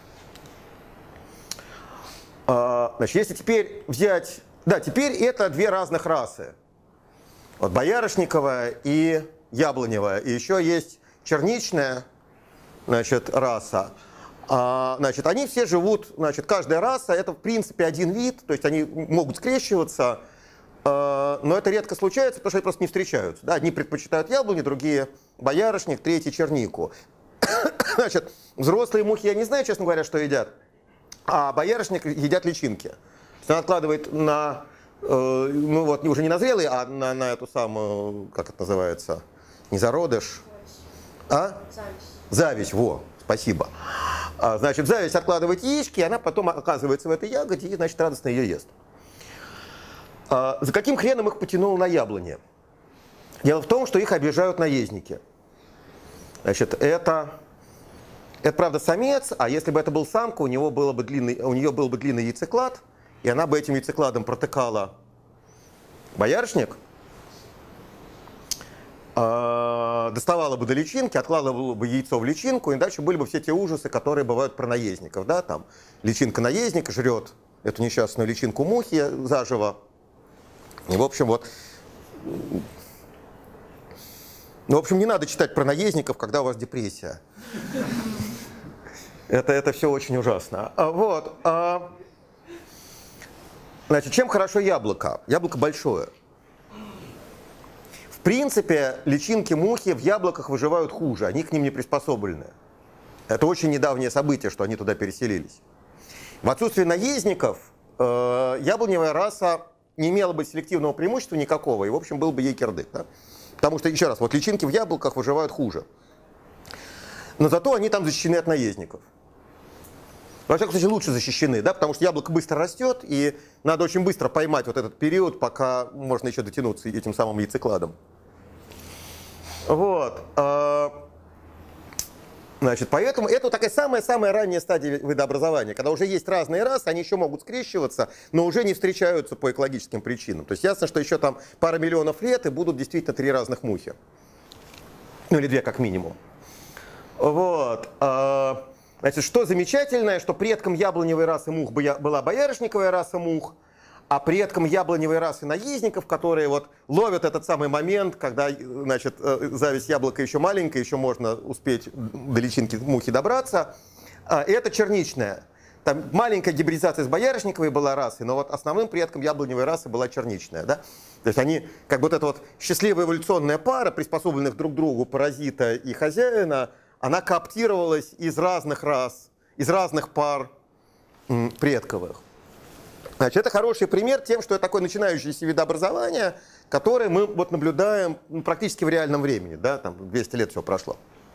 Значит, если теперь взять... Да, теперь это две разных расы. Вот боярышниковая и яблоневая. И еще есть черничная, значит, раса. А, значит, они все живут, значит, каждая раса это в принципе один вид, то есть они могут скрещиваться, э, но это редко случается, потому что они просто не встречаются. Да? Одни предпочитают яблони, другие боярышник, третьи чернику. Значит, взрослые мухи, я не знаю, честно говоря, что едят, а боярышник едят личинки. То есть он откладывает на, э, ну вот уже не на зрелый, а на, на эту самую, как это называется, не зародыш, а? Зависть. Зависть, во. Спасибо. Значит, зависть откладывает яички, и она потом оказывается в этой ягоде и, значит, радостно ее ест. За каким хреном их потянуло на яблоне? Дело в том, что их обижают наездники. Значит, это, это правда самец, а если бы это был самка, у, него было бы длинный, у нее был бы длинный яйцеклад, и она бы этим яйцекладом протыкала боярышник, доставала бы до личинки, откладывала бы яйцо в личинку, и дальше были бы все те ужасы, которые бывают про наездников. Да? Там личинка наездника жрет эту несчастную личинку мухи заживо. И, в общем, вот... Ну, в общем, не надо читать про наездников, когда у вас депрессия. Это, это все очень ужасно. Вот. Значит, чем хорошо яблоко? Яблоко большое. В принципе, личинки мухи в яблоках выживают хуже, они к ним не приспособлены. Это очень недавнее событие, что они туда переселились. В отсутствие наездников э, яблоневая раса не имела бы селективного преимущества никакого, и, в общем, был бы ей кирдык. Да? Потому что, еще раз, вот личинки в яблоках выживают хуже. Но зато они там защищены от наездников. Во всяком случае, лучше защищены, да? Потому что яблоко быстро растет, и надо очень быстро поймать вот этот период, пока можно еще дотянуться этим самым яйцекладом. Вот. Значит, поэтому это такая самая-самая ранняя стадия видообразования, когда уже есть разные расы, они еще могут скрещиваться, но уже не встречаются по экологическим причинам. То есть ясно, что еще там пара миллионов лет, и будут действительно три разных мухи. Ну или две как минимум. Вот. Значит, что замечательное, что предком яблоневой расы мух была боярышниковая раса мух, а предком яблоневой расы наездников, которые вот ловят этот самый момент, когда, значит, зависть яблока еще маленькая, еще можно успеть до личинки мухи добраться, это черничная. Там маленькая гибридизация с боярышниковой была расой, но вот основным предком яблоневой расы была черничная. Да? То есть они, как бы вот эта вот счастливая эволюционная пара, приспособленных друг к другу паразита и хозяина, она кооптировалась из разных рас, из разных пар предковых. Значит, это хороший пример тем, что это такое начинающееся видообразование, которое мы вот наблюдаем ну, практически в реальном времени. Да? Там двести лет все прошло.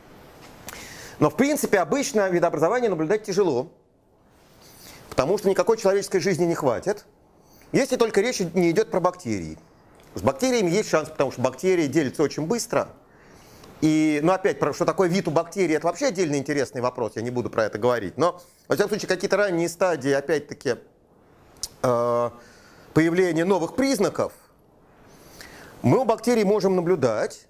Но в принципе обычно видообразование наблюдать тяжело, потому что никакой человеческой жизни не хватит, если только речь не идет про бактерии. С бактериями есть шанс, потому что бактерии делятся очень быстро. И, ну, опять, что такое вид у бактерий, это вообще отдельно интересный вопрос, я не буду про это говорить. Но, во всяком случае, какие-то ранние стадии, опять-таки, э, появления новых признаков мы у бактерий можем наблюдать.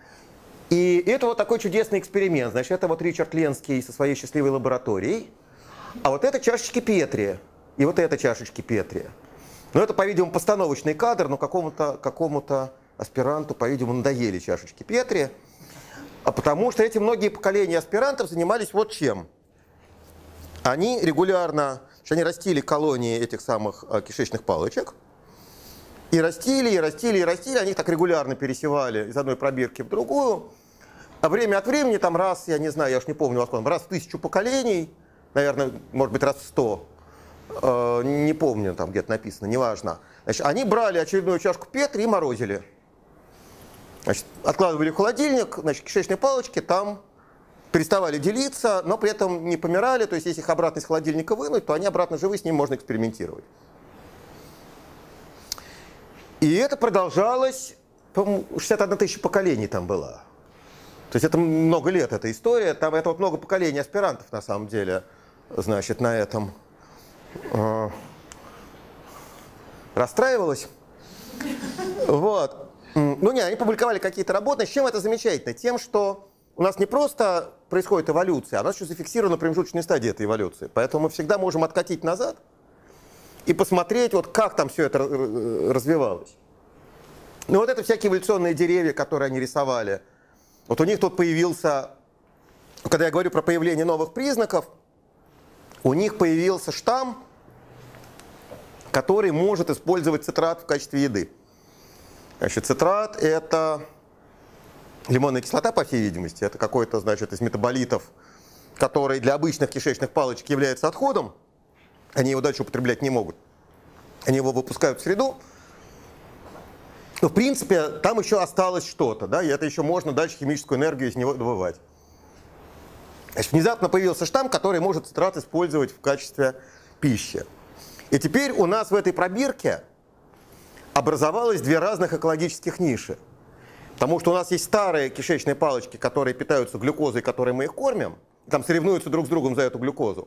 И это вот такой чудесный эксперимент. Значит, это вот Ричард Ленский со своей счастливой лабораторией. А вот это чашечки Петри. И вот это чашечки Петри. Ну, это, по-видимому, постановочный кадр, но какому-то какому-то аспиранту, по-видимому, надоели чашечки Петри. А потому что эти многие поколения аспирантов занимались вот чем. Они регулярно, они растили колонии этих самых кишечных палочек. И растили, и растили, и растили. Они их так регулярно пересевали из одной пробирки в другую. А время от времени, там раз, я не знаю, я уж не помню, раз в тысячу поколений, наверное, может быть, раз в сто, э, не помню, там где-то написано, неважно. Значит, они брали очередную чашку Петри и морозили. Значит, откладывали в холодильник, значит, кишечные палочки там переставали делиться, но при этом не помирали. То есть, если их обратно из холодильника вынуть, то они обратно живы, с ними можно экспериментировать. И это продолжалось, по-моему, шестьдесят одна тысяча поколений там было. То есть это много лет, эта история. Там это вот много поколений аспирантов, на самом деле, значит, на этом э, расстраивалось. Вот. Ну, не, они публиковали какие-то работы. С чем это замечательно? Тем, что у нас не просто происходит эволюция, а у нас еще зафиксирована промежуточная стадия этой эволюции. Поэтому мы всегда можем откатить назад и посмотреть, вот как там все это развивалось. Ну, вот это всякие эволюционные деревья, которые они рисовали. Вот у них тут появился, когда я говорю про появление новых признаков, у них появился штамм, который может использовать цитрат в качестве еды. Значит, цитрат – это лимонная кислота, по всей видимости. Это какой-то, значит, из метаболитов, который для обычных кишечных палочек является отходом. Они его дальше употреблять не могут. Они его выпускают в среду. Но, в принципе, там еще осталось что-то, да, и это еще можно дальше химическую энергию из него добывать. Значит, внезапно появился штамм, который может цитрат использовать в качестве пищи. И теперь у нас в этой пробирке образовалось две разных экологических ниши. Потому что у нас есть старые кишечные палочки, которые питаются глюкозой, которой мы их кормим, там соревнуются друг с другом за эту глюкозу.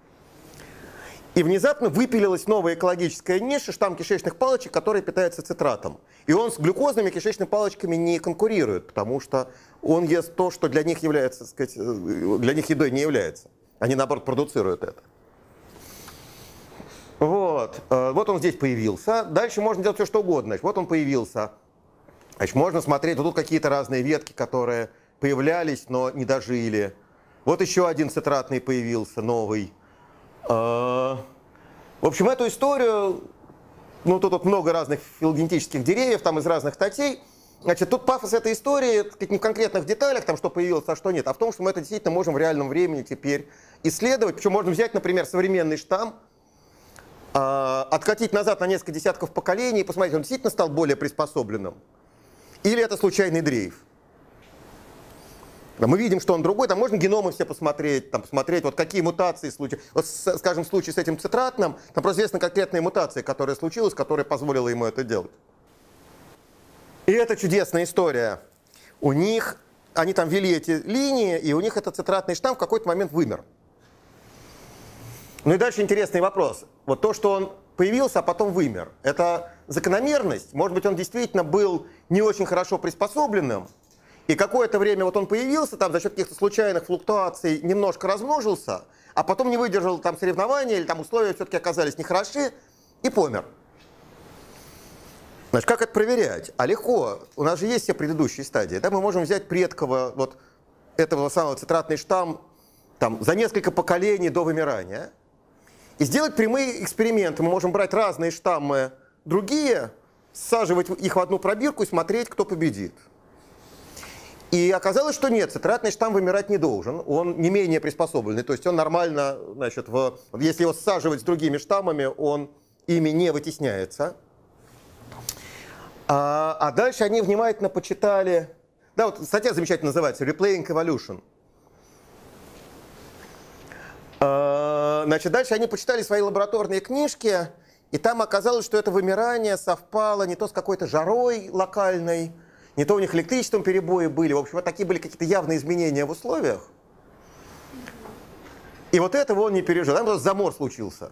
И внезапно выпилилась новая экологическая ниша, штамм кишечных палочек, который питается цитратом. И он с глюкозными кишечными палочками не конкурирует, потому что он ест то, что для них является, так сказать, для них едой не является. Они, наоборот, продуцируют это. Вот. Вот он здесь появился. Дальше можно делать все, что угодно. Значит, вот он появился. Значит, можно смотреть, вот тут какие-то разные ветки, которые появлялись, но не дожили. Вот еще один цитратный появился, новый. В общем, эту историю, ну тут вот много разных филогенетических деревьев, там из разных статей. Значит, тут пафос этой истории, так сказать, не в конкретных деталях, там что появилось, а что нет, а в том, что мы это действительно можем в реальном времени теперь исследовать. Причем можно взять, например, современный штамм, откатить назад на несколько десятков поколений и посмотреть, он действительно стал более приспособленным. Или это случайный дрейф. Мы видим, что он другой, там можно геномы все посмотреть, там посмотреть, вот какие мутации случились. Вот, скажем, в случае с этим цитратным, там просто известна конкретная мутация, которая случилась, которая позволила ему это делать. И это чудесная история. У них, они там вели эти линии, и у них этот цитратный штамм в какой-то момент вымер. Ну и дальше интересный вопрос. Вот то, что он появился, а потом вымер, это закономерность? Может быть, он действительно был не очень хорошо приспособленным, и какое-то время вот он появился, там за счет каких-то случайных флуктуаций немножко размножился, а потом не выдержал там соревнования, или там условия все-таки оказались нехороши, и помер. Значит, как это проверять? А легко. У нас же есть все предыдущие стадии. Да? Мы можем взять предкого вот этого самого цитратный штамм там, за несколько поколений до вымирания и сделать прямые эксперименты. Мы можем брать разные штаммы другие, саживать их в одну пробирку и смотреть, кто победит. И оказалось, что нет, цитратный штамм вымирать не должен, он не менее приспособленный, то есть он нормально, значит, в, если его саживать с другими штаммами, он ими не вытесняется. А, а дальше они внимательно почитали, да, вот статья замечательно называется «Replaying Evolution». А, значит, дальше они почитали свои лабораторные книжки, и там оказалось, что это вымирание совпало не то с какой-то жарой локальной, не то у них электричеством перебои были. В общем, вот такие были какие-то явные изменения в условиях. И вот этого он не пережил. Там просто замор случился.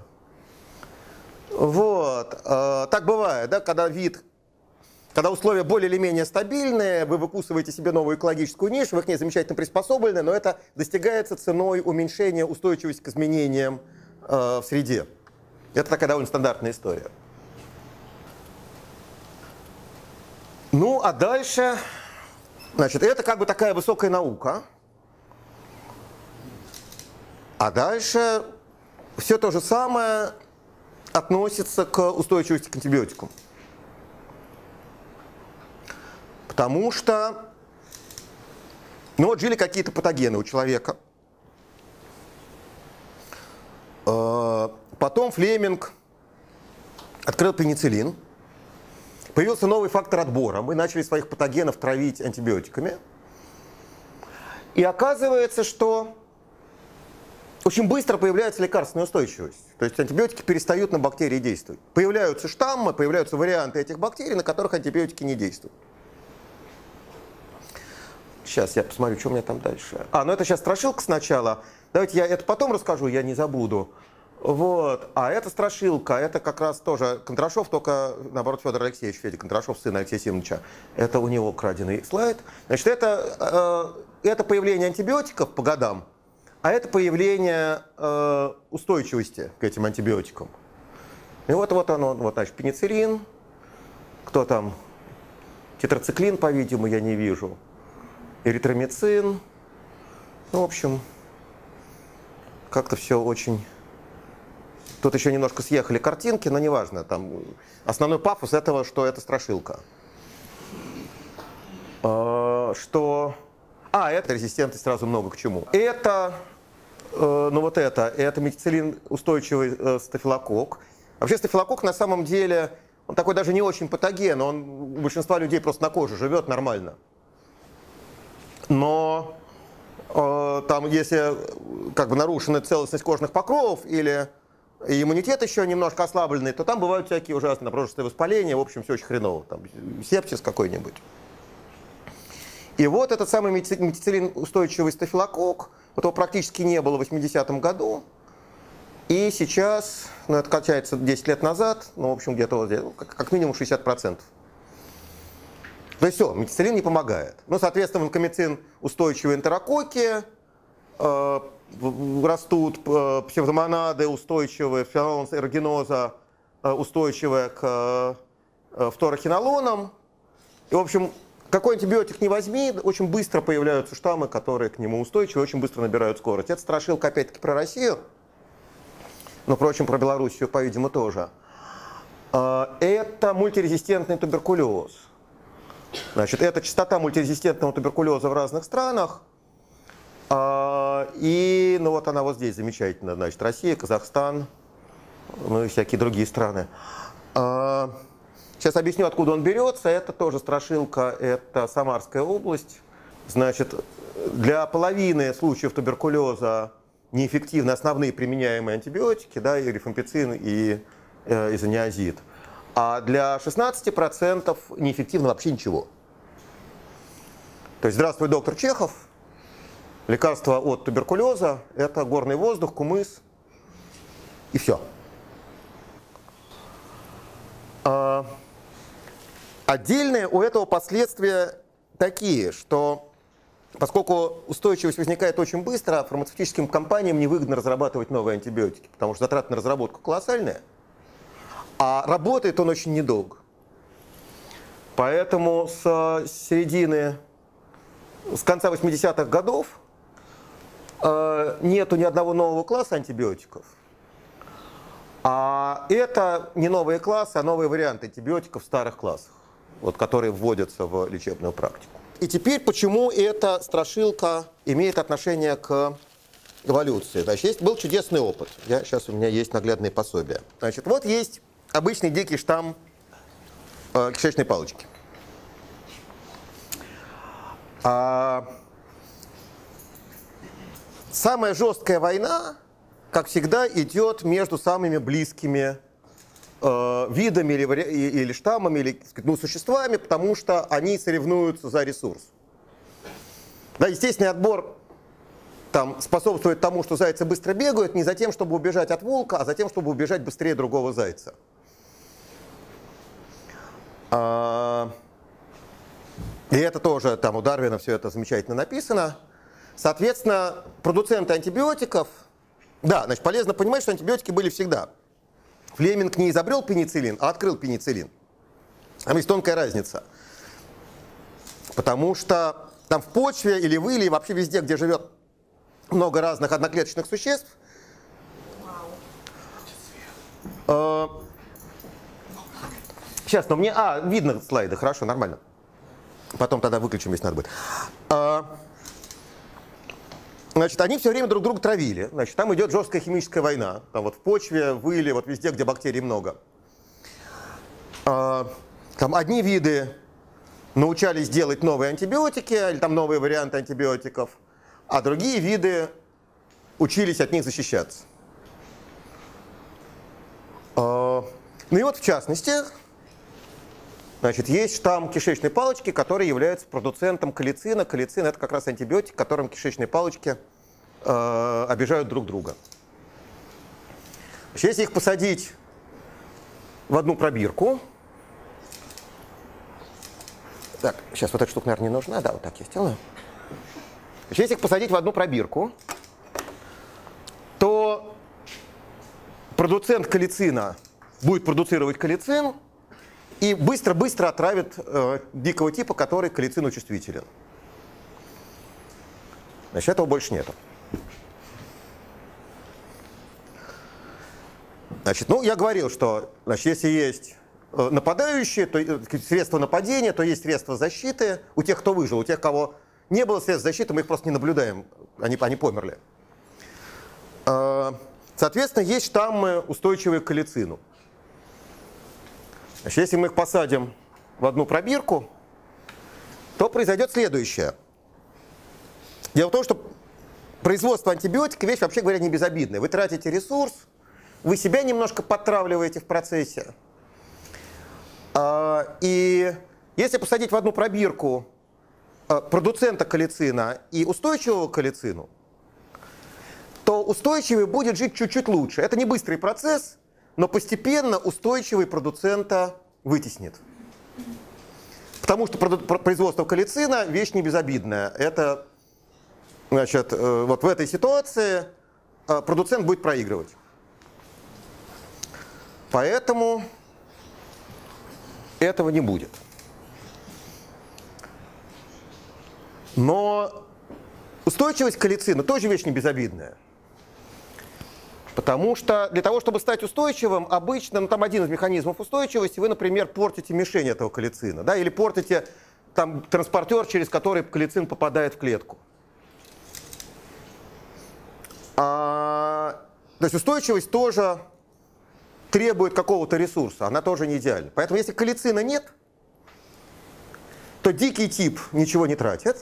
Вот. Так бывает, да, когда вид, когда условия более или менее стабильные, вы выкусываете себе новую экологическую нишу, вы к ней замечательно приспособлены, но это достигается ценой уменьшения устойчивости к изменениям в среде. Это такая довольно стандартная история. Ну, а дальше, значит, это как бы такая высокая наука. А дальше все то же самое относится к устойчивости к антибиотикам. Потому что, ну вот жили какие-то патогены у человека. Потом Флеминг открыл пенициллин. появился новый фактор отбора. Мы начали своих патогенов травить антибиотиками. И оказывается, что очень быстро появляется лекарственная устойчивость. То есть антибиотики перестают на бактерии действовать. Появляются штаммы, появляются варианты этих бактерий, на которых антибиотики не действуют. Сейчас я посмотрю, что у меня там дальше. А, ну это сейчас страшилка сначала. Давайте я это потом расскажу, я не забуду. Вот. А это страшилка, это как раз тоже Кондрашов, только наоборот Федор Алексеевич, Федя Кондрашов, сын Алексея Симоновича. Это у него краденый слайд. Значит, это, э, это появление антибиотиков по годам, а это появление э, устойчивости к этим антибиотикам. И вот, вот оно, вот, значит, пенициллин, кто там, тетрациклин, по-видимому, я не вижу, эритромицин. Ну, в общем, как-то все очень... Тут еще немножко съехали картинки, но неважно. Там основной пафос этого, что это страшилка. Что... А, это резистентность сразу много к чему. Это, ну вот это, это метицилин устойчивый стафилококк. Вообще стафилококк на самом деле, он такой даже не очень патоген, он у большинства людей просто на коже живет нормально. Но э, там, если как бы нарушена целостность кожных покровов или и иммунитет еще немножко ослабленный, то там бывают всякие ужасные прожестные воспаления, в общем, все очень хреново, там сепсис какой-нибудь. И вот этот самый метицилин устойчивый стафилококк, вот его практически не было в восьмидесятом году, и сейчас, ну это качается десять лет назад, ну в общем где-то вот, как, как минимум шестьдесят процентов. То есть все, метицилин не помогает. Ну, соответственно, ванкомицин устойчивые энтерококки, э, растут э, псевдомонады устойчивые, фенолон эрогеноза э, устойчивая к э, фторохинолонам. И, в общем, какой антибиотик не возьми, очень быстро появляются штаммы, которые к нему устойчивы, очень быстро набирают скорость. Это страшилка, опять-таки, про Россию, но, впрочем, про Белоруссию, по-видимому, тоже. Э, это мультирезистентный туберкулез. Значит, это частота мультирезистентного туберкулеза в разных странах. И, ну вот она вот здесь замечательно, значит, Россия, Казахстан, ну и всякие другие страны. Сейчас объясню, откуда он берется. Это тоже страшилка, это Самарская область. Значит, для половины случаев туберкулеза неэффективны основные применяемые антибиотики, да, и рифампицин, и э, изониазид. А для шестнадцати процентов неэффективно вообще ничего. То есть, здравствуй, доктор Чехов. Лекарство от туберкулеза – это горный воздух, кумыс и все. А, отдельные у этого последствия такие, что поскольку устойчивость возникает очень быстро, фармацевтическим компаниям невыгодно разрабатывать новые антибиотики, потому что затраты на разработку колоссальные, а работает он очень недолго. Поэтому с середины, с конца восьмидесятых годов нету ни одного нового класса антибиотиков. А это не новые классы, а новые варианты антибиотиков в старых классах, вот, которые вводятся в лечебную практику. И теперь, почему эта страшилка имеет отношение к эволюции? Значит, есть, был чудесный опыт. Я, сейчас у меня есть наглядные пособия. Значит, вот есть обычный дикий штамм э, кишечной палочки. А, самая жесткая война, как всегда, идет между самыми близкими э, видами или, или штаммами, или, ну, существами, потому что они соревнуются за ресурс. Да, естественный отбор там, способствует тому, что зайцы быстро бегают, не за тем, чтобы убежать от волка, а за тем, чтобы убежать быстрее другого зайца. А, и это тоже там у Дарвина все это замечательно написано. Соответственно, продуценты антибиотиков, да, значит, полезно понимать, что антибиотики были всегда. Флеминг не изобрел пенициллин, а открыл пенициллин. Там есть тонкая разница. Потому что там в почве или в иле, и вообще везде, где живет много разных одноклеточных существ, э, сейчас, но мне... А, видно слайды, хорошо, нормально. Потом тогда выключим, если надо будет. Э, Значит, они все время друг друга травили. Значит, там идет жесткая химическая война. Там вот в почве, в иле, вот везде, где бактерий много. там одни виды научались делать новые антибиотики или там новые варианты антибиотиков, а другие виды учились от них защищаться. Ну и вот в частности, значит, есть штамм кишечной палочки, который является продуцентом калицина. Калицин – это как раз антибиотик, которым кишечные палочки э, обижают друг друга. Значит, если их посадить в одну пробирку, так, сейчас вот эта штука, наверное, не нужна, да, вот так я сделаю. Значит, если их посадить в одну пробирку, то продуцент калицина будет продуцировать калицин и быстро-быстро отравит э, дикого типа, который к калицину чувствителен. Значит, этого больше нету. Значит, ну, я говорил, что, значит, если есть нападающие, то средства нападения, то есть средства защиты у тех, кто выжил. У тех, кого не было средств защиты, мы их просто не наблюдаем, они, они померли. Соответственно, есть штаммы, устойчивые к калицину. Значит, если мы их посадим в одну пробирку, то произойдет следующее. Дело в том, что производство антибиотика вещь, вообще говоря, не безобидная. Вы тратите ресурс, вы себя немножко подтравливаете в процессе. И если посадить в одну пробирку продуцента калицина и устойчивого к калицину, то устойчивый будет жить чуть-чуть лучше. Это не быстрый процесс, но постепенно устойчивый продуцента вытеснит. Потому что производство калицина – вещь не безобидная. Это, значит, вот в этой ситуации продуцент будет проигрывать. Поэтому этого не будет. Но устойчивость к калицину тоже вещь не безобидная. Потому что для того, чтобы стать устойчивым, обычно, ну там один из механизмов устойчивости, вы, например, портите мишень этого калицина, да, или портите там транспортер, через который калицин попадает в клетку. А, то есть устойчивость тоже требует какого-то ресурса, она тоже не идеальна. Поэтому если калицина нет, то дикий тип ничего не тратит,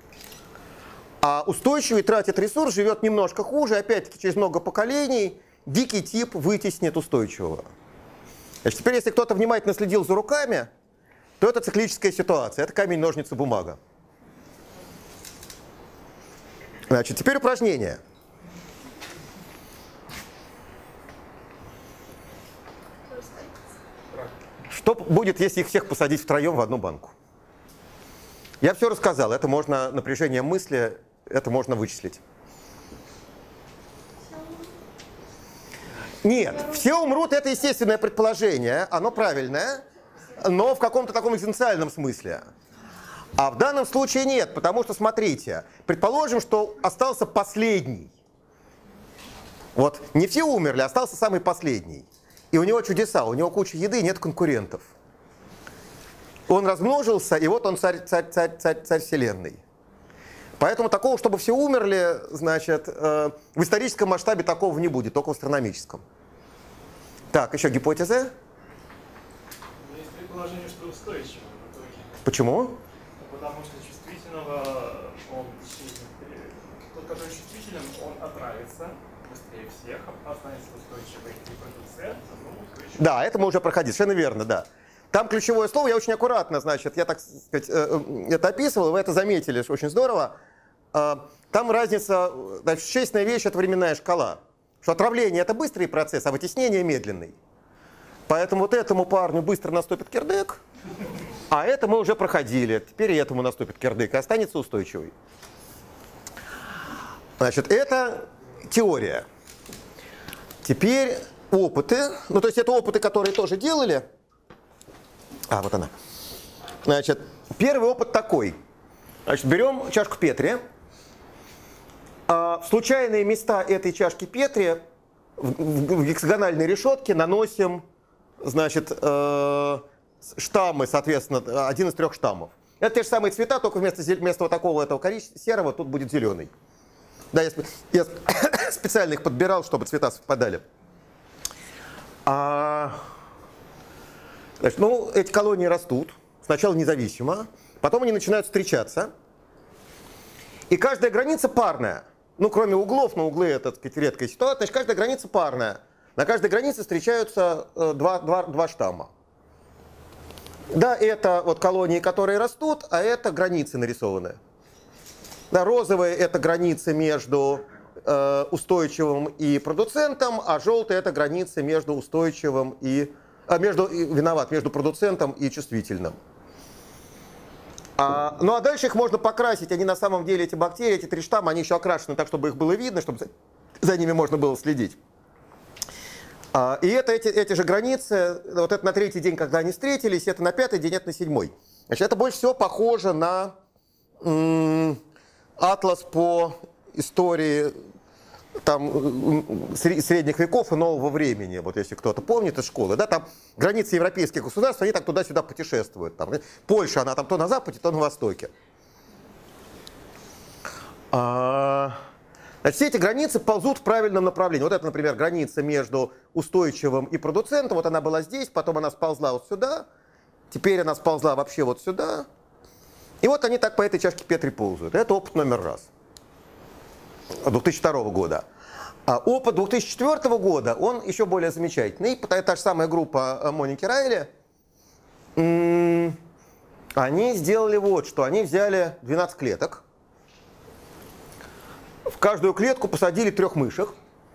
а устойчивый тратит ресурс, живет немножко хуже, опять-таки через много поколений дикий тип вытеснит устойчивого. Значит, теперь, если кто-то внимательно следил за руками, то это циклическая ситуация, это камень, ножницы, бумага. Значит, теперь упражнение. Что будет, если их всех посадить втроем в одну банку? Я все рассказал, это можно, напряжение мысли, это можно вычислить. Нет, все умрут, это естественное предположение, оно правильное, но в каком-то таком экзистенциальном смысле. А в данном случае нет, потому что, смотрите, предположим, что остался последний. Вот, не все умерли, остался самый последний. И у него чудеса, у него куча еды, нет конкурентов. Он размножился, и вот он царь, царь, царь, царь, царь вселенной. Поэтому такого, чтобы все умерли, значит, э, в историческом масштабе такого не будет, только в астрономическом. Так, еще гипотезы? Есть предположение, что устойчивый в итоге. Почему? Потому что чувствительного, он, тот, который чувствителен, он отравится быстрее всех, останется устойчивый и продуцент, ну, устойчивый. Да, это мы уже проходили, совершенно верно, да. Там ключевое слово, я очень аккуратно, значит, я, так сказать, это описывал, вы это заметили, очень здорово. Там разница, значит, существенная вещь – это временная шкала. Что отравление – это быстрый процесс, а вытеснение – медленный. Поэтому вот этому парню быстро наступит кирдык, а это мы уже проходили. Теперь и этому наступит кирдык, и останется устойчивый. Значит, это теория. Теперь опыты. Ну, то есть это опыты, которые тоже делали. А, вот она. Значит, первый опыт такой. Значит, берем чашку Петри. В случайные места этой чашки Петри в гексагональной решетке наносим, значит, штаммы, соответственно, один из трех штаммов. Это те же самые цвета, только вместо, вместо вот такого этого коричневого, серого тут будет зеленый. Да, я, я специально их подбирал, чтобы цвета совпадали. А, Значит, ну, эти колонии растут, сначала независимо, потом они начинают встречаться. И каждая граница парная. Ну, кроме углов, но углы это, так сказать, редкая ситуация, значит, каждая граница парная. На каждой границе встречаются э, два, два, два штамма. Да, это вот колонии, которые растут, а это границы нарисованные. Да, розовые это границы между э, устойчивым и продуцентом, а желтые это границы между устойчивым и а, между виноват между продуцентом и чувствительным. А, ну а дальше их можно покрасить. Они на самом деле, эти бактерии, эти три штамма, они еще окрашены так, чтобы их было видно, чтобы за, за ними можно было следить. А, и это эти, эти же границы, вот это на третий день, когда они встретились, это на пятый день, это на седьмой. Значит, это больше всего похоже на м, атлас по истории там, средних веков и нового времени. Вот если кто-то помнит из школы, да, там границы европейских государств, они так туда-сюда путешествуют. Там, Польша, она там то на западе, то на востоке. А, значит, все эти границы ползут в правильном направлении. Вот это, например, граница между устойчивым и продуцентом. Вот она была здесь, потом она сползла вот сюда, теперь она сползла вообще вот сюда. И вот они так по этой чашке Петри ползают. Это опыт номер раз. две тысячи второго года. А опыт две тысячи четвёртого года, он еще более замечательный. Та, та же самая группа Моники Райли, они сделали вот что. Они взяли двенадцать клеток. В каждую клетку посадили трех мышек.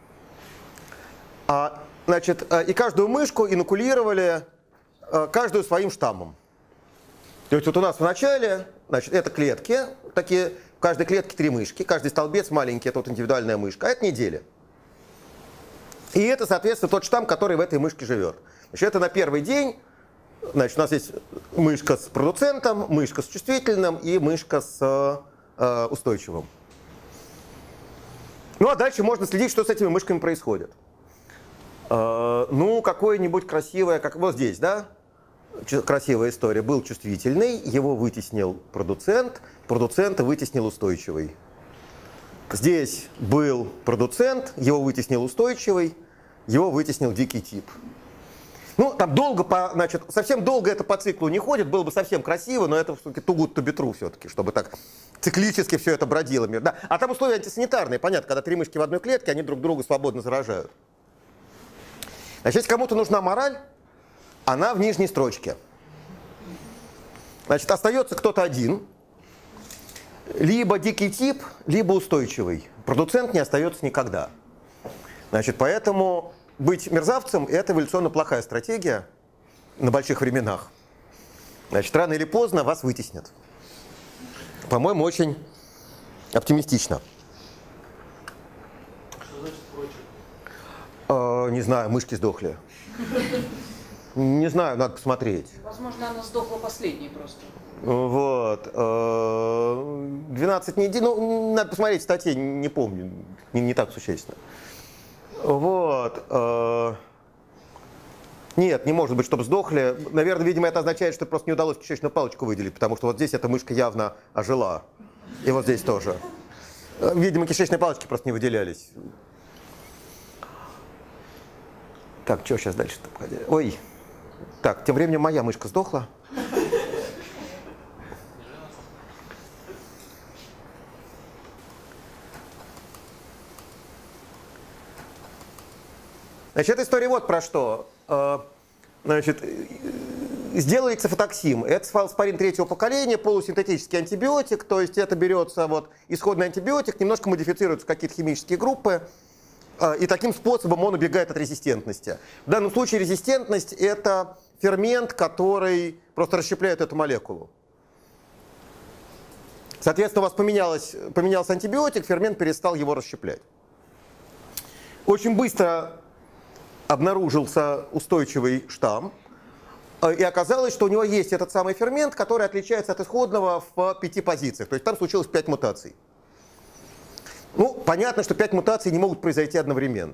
А, значит, и каждую мышку инокулировали каждую своим штаммом. То есть вот у нас в начале, значит, это клетки, такие, в каждой клетке три мышки, каждый столбец маленький, это вот индивидуальная мышка, а это недели. И это, соответственно, тот штамм, который в этой мышке живет. Значит, это на первый день, значит, у нас есть мышка с продуцентом, мышка с чувствительным и мышка с э, устойчивым. Ну а дальше можно следить, что с этими мышками происходит. Э, ну, какое-нибудь красивое, как вот здесь, да? Красивая история. Был чувствительный, его вытеснил продуцент, продуцента вытеснил устойчивый. Здесь был продуцент, его вытеснил устойчивый, его вытеснил дикий тип. Ну, там долго, по, значит, совсем долго это по циклу не ходит, было бы совсем красиво, но это too good to be true все-таки, чтобы так циклически все это бродило. Да. А там условия антисанитарные, понятно, когда три мышки в одной клетке, они друг друга свободно заражают. Значит, если кому-то нужна мораль, она в нижней строчке. Значит, остается кто-то один. Либо дикий тип, либо устойчивый. Продуцент не остается никогда. Значит, поэтому быть мерзавцем – это эволюционно плохая стратегия на больших временах. Значит, рано или поздно вас вытеснят. По-моему, очень оптимистично. Что значит прочее? Э, не знаю, мышки сдохли. Не знаю, надо посмотреть. Возможно, она сдохла последней просто. Вот. двенадцать недель, ну, надо посмотреть статьи, не помню, не, не так существенно. Вот. Нет, не может быть, чтобы сдохли. Наверное, видимо, это означает, что просто не удалось кишечную палочку выделить, потому что вот здесь эта мышка явно ожила. И вот здесь тоже. Видимо, кишечные палочки просто не выделялись. Так, что сейчас дальше-то? Ой. Так, тем временем моя мышка сдохла. Значит, эта история вот про что. Значит, сделали цифотоксим. Это сфалоспорин третьего поколения, полусинтетический антибиотик. То есть это берется вот исходный антибиотик, немножко модифицируются какие-то химические группы. И таким способом он убегает от резистентности. В данном случае резистентность – это фермент, который просто расщепляет эту молекулу. Соответственно, у вас поменялось, поменялся антибиотик, фермент перестал его расщеплять. Очень быстро обнаружился устойчивый штамм, и оказалось, что у него есть этот самый фермент, который отличается от исходного в пяти позициях. То есть там случилось пять мутаций. Ну, понятно, что пять мутаций не могут произойти одновременно.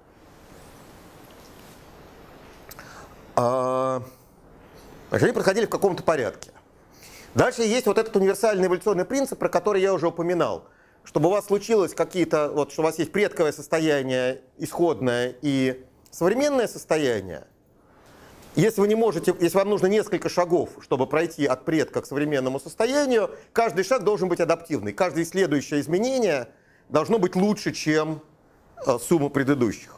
А, значит, они проходили в каком-то порядке. Дальше есть вот этот универсальный эволюционный принцип, про который я уже упоминал. Чтобы у вас случилось какие-то, вот, что у вас есть предковое состояние, исходное и современное состояние, Если вы не можете, если вам нужно несколько шагов, чтобы пройти от предка к современному состоянию, каждый шаг должен быть адаптивный. Каждое следующее изменение должно быть лучше, чем э, сумма предыдущих.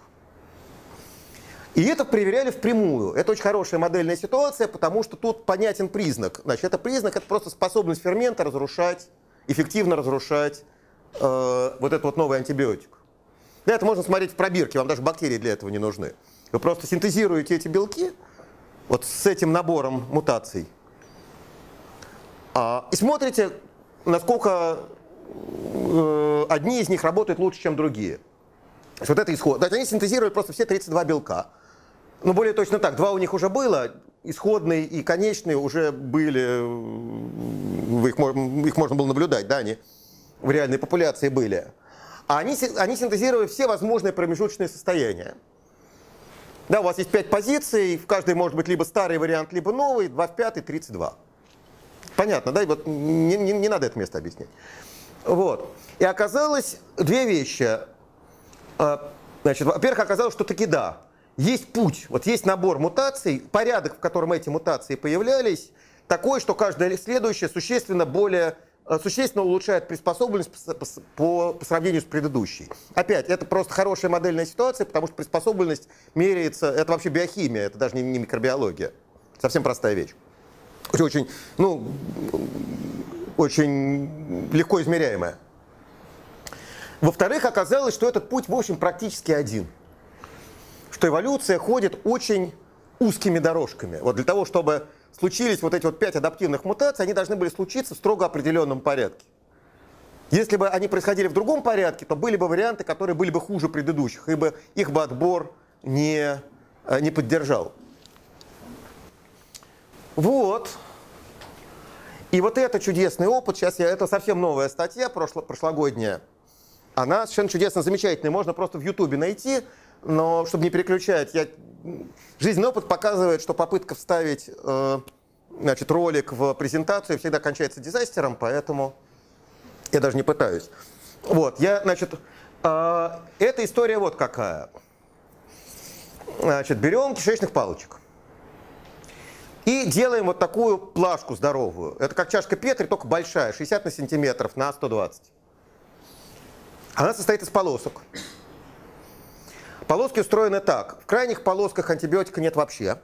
И это проверяли впрямую. Это очень хорошая модельная ситуация, потому что тут понятен признак. Значит, это признак, это просто способность фермента разрушать, эффективно разрушать э, вот этот вот новый антибиотик. Да, это можно смотреть в пробирке, вам даже бактерии для этого не нужны. Вы просто синтезируете эти белки вот с этим набором мутаций а, и смотрите, насколько э, одни из них работают лучше, чем другие. Вот это исход. Они синтезировали просто все тридцать два белка. Ну, более точно так, два у них уже было, исходные и конечные уже были, их, их можно было наблюдать, да, они в реальной популяции были. А они, они синтезировали все возможные промежуточные состояния. Да, у вас есть пять позиций, в каждой может быть либо старый вариант, либо новый, два в пятый, тридцать два. Понятно, да? Вот не, не, не надо это место объяснять. Вот. И оказалось две вещи. Значит, во-первых, оказалось, что таки да, есть путь, вот есть набор мутаций, порядок, в котором эти мутации появлялись, такой, что каждая следующая существенно более, существенно улучшает приспособленность по, по, по сравнению с предыдущей. Опять, это просто хорошая модельная ситуация, потому что приспособленность меряется, это вообще биохимия, это даже не, не микробиология. Совсем простая вещь. Очень, ну, очень легко измеряемая. Во-вторых, оказалось, что этот путь, в общем, практически один. Что эволюция ходит очень узкими дорожками. Вот для того, чтобы случились вот эти вот пять адаптивных мутаций, они должны были случиться в строго определенном порядке. Если бы они происходили в другом порядке, то были бы варианты, которые были бы хуже предыдущих, ибо их бы отбор не, не поддержал. Вот. И вот это чудесный опыт, сейчас я, это совсем новая статья, прошло, прошлогодняя. Она совершенно чудесно замечательная, можно просто в Ютубе найти, но чтобы не переключать, я... жизненный опыт показывает, что попытка вставить э, значит, ролик в презентацию всегда кончается дизастером, поэтому я даже не пытаюсь. Вот, я, значит, э, эта история вот какая. Значит, берем кишечных палочек и делаем вот такую плашку здоровую. Это как чашка Петри, только большая, шестьдесят на сантиметров на сто двадцать. Она состоит из полосок. Полоски устроены так. В крайних полосках антибиотика нет вообще.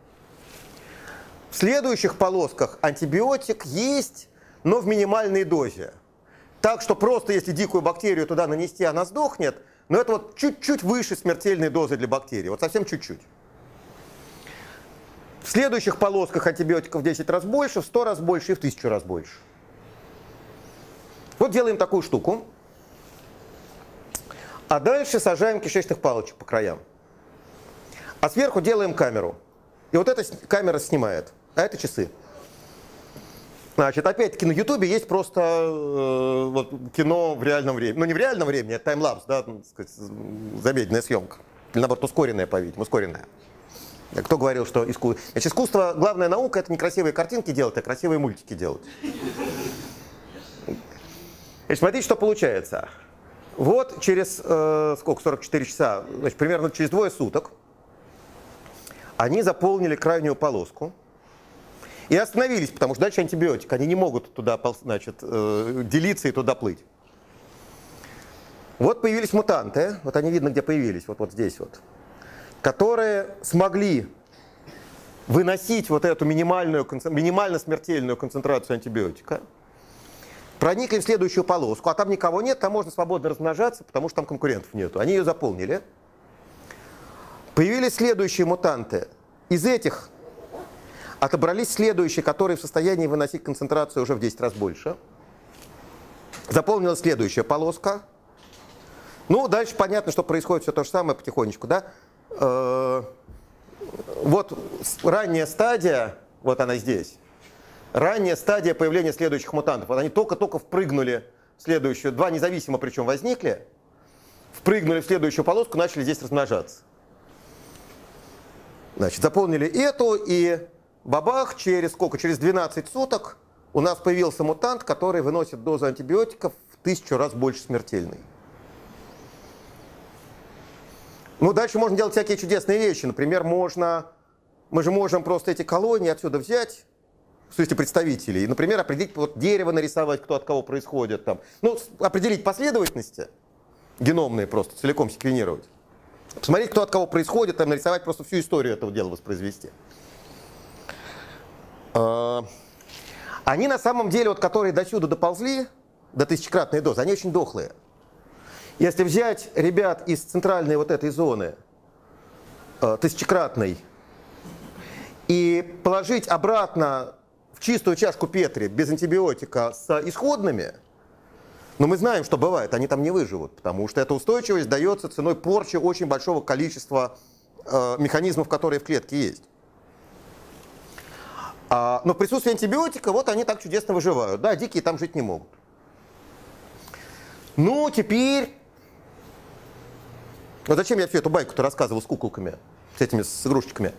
В следующих полосках антибиотик есть, но в минимальной дозе. Так что просто если дикую бактерию туда нанести, она сдохнет, но это вот чуть-чуть выше смертельной дозы для бактерий. Вот совсем чуть-чуть. В следующих полосках антибиотиков в десять раз больше, в сто раз больше и в тысячу раз больше. Вот делаем такую штуку. А дальше сажаем кишечных палочек по краям. А сверху делаем камеру. И вот эта камера снимает. А это часы. Значит, опять-таки на Ютубе есть просто э, вот, кино в реальном времени. Ну не в реальном времени, это таймлапс, да, так сказать, замедленная съемка. Или наоборот, ускоренная, по-видимому, ускоренная. Кто говорил, что искусство... Значит, искусство, главная наука, это не красивые картинки делать, а красивые мультики делать. Значит, смотрите, что получается. Вот через, э, сколько, сорок четыре часа, значит, примерно через двое суток они заполнили крайнюю полоску и остановились, потому что дальше антибиотик, они не могут туда, значит, э, делиться и туда плыть. Вот появились мутанты, вот они видно, где появились, вот, вот здесь вот, которые смогли выносить вот эту минимальную, минимально смертельную концентрацию антибиотика, проникли в следующую полоску, а там никого нет, там можно свободно размножаться, потому что там конкурентов нету. Они ее заполнили. Появились следующие мутанты. Из этих отобрались следующие, которые в состоянии выносить концентрацию уже в десять раз больше. Заполнилась следующая полоска. Ну, дальше понятно, что происходит все то же самое потихонечку, да? Вот ранняя стадия, вот она здесь. Ранняя стадия появления следующих мутантов. Вот они только-только впрыгнули в следующую, два независимо причем возникли, впрыгнули в следующую полоску, начали здесь размножаться. Значит, заполнили эту, и бабах, через сколько? Через двенадцать суток у нас появился мутант, который выносит дозу антибиотиков в тысячу раз больше смертельной. Ну, дальше можно делать всякие чудесные вещи. Например, можно мы же можем просто эти колонии отсюда взять, в смысле представителей, и, например, определить, вот дерево нарисовать, кто от кого происходит, там. Ну, определить последовательности геномные просто, целиком секвенировать. Посмотреть, кто от кого происходит, там, нарисовать просто всю историю этого дела, воспроизвести. Они на самом деле, вот, которые до сюда доползли, до тысячекратной дозы, они очень дохлые. Если взять ребят из центральной вот этой зоны, тысячекратной, и положить обратно в чистую чашку Петри без антибиотика с исходными, но мы знаем, что бывает, они там не выживут, потому что эта устойчивость дается ценой порчи очень большого количества э, механизмов, которые в клетке есть. А, но в присутствии антибиотика вот они так чудесно выживают. Да, дикие там жить не могут. Ну, теперь... Вот зачем я всю эту байку-то рассказывал с куколками, с этими, с игрушечками?